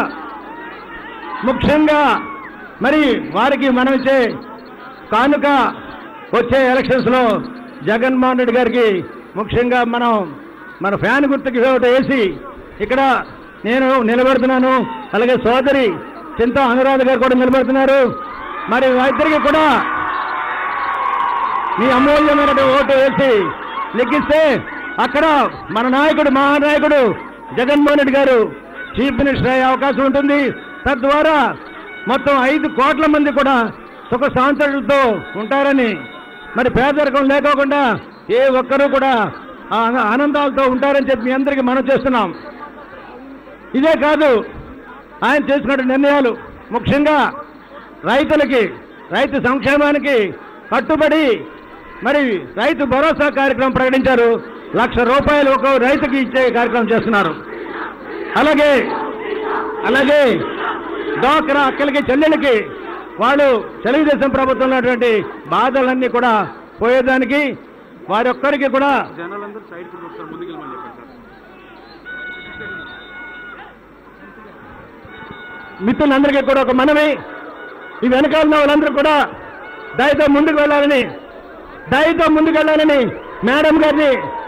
D: ముఖ్యంగా మరి వారికి మనం ఇచ్చే కానుక వచ్చే ఎలక్షన్స్ లో జగన్మోహన్ రెడ్డి గారికి ముఖ్యంగా మనం మన ఫ్యాన్ గుర్తుకి ఓటు వేసి ఇక్కడ నేను నిలబెడుతున్నాను. అలాగే సోదరి చింత అనురాధ గారు కూడా నిలబెడుతున్నారు. మరి ఇద్దరికి కూడా మీ అమూల్యమైన ఓటు వేసి లెక్కిస్తే అక్కడ మన నాయకుడు మహానాయకుడు జగన్మోహన్ రెడ్డి గారు చీఫ్ మినిస్టర్ అయ్యే అవకాశం ఉంటుంది. తద్వారా మొత్తం ఐదు కోట్ల మంది కూడా సుఖ శాంతులతో ఉంటారని, మరి పేదరికం లేకోకుండా ఏ ఒక్కరూ కూడా ఆనందాలతో ఉంటారని చెప్పి మీ అందరికీ మనం చేస్తున్నాం. ఇదే కాదు, ఆయన చేసుకున్న నిర్ణయాలు ముఖ్యంగా రైతులకి, రైతు సంక్షేమానికి కట్టుబడి మరి రైతు భరోసా కార్యక్రమం ప్రకటించారు. లక్ష రూపాయలు ఒక రైతుకి ఇచ్చే కార్యక్రమం చేస్తున్నారు. అలాగే అలాగే డ్వాక్రా అక్కలకి చెల్లెలకి వాళ్ళు తెలుగుదేశం ప్రభుత్వంలో ఉన్నటువంటి బాధలన్నీ కూడా పోయేదానికి వారి ఒక్కరికి కూడా మిత్రులందరికీ కూడా ఒక మనవి, ఈ వెనకాల ఉన్న వాళ్ళందరూ కూడా దయతో ముందుకు వెళ్ళాలని దయతో ముందుకు వెళ్ళాలని మేడం గారిని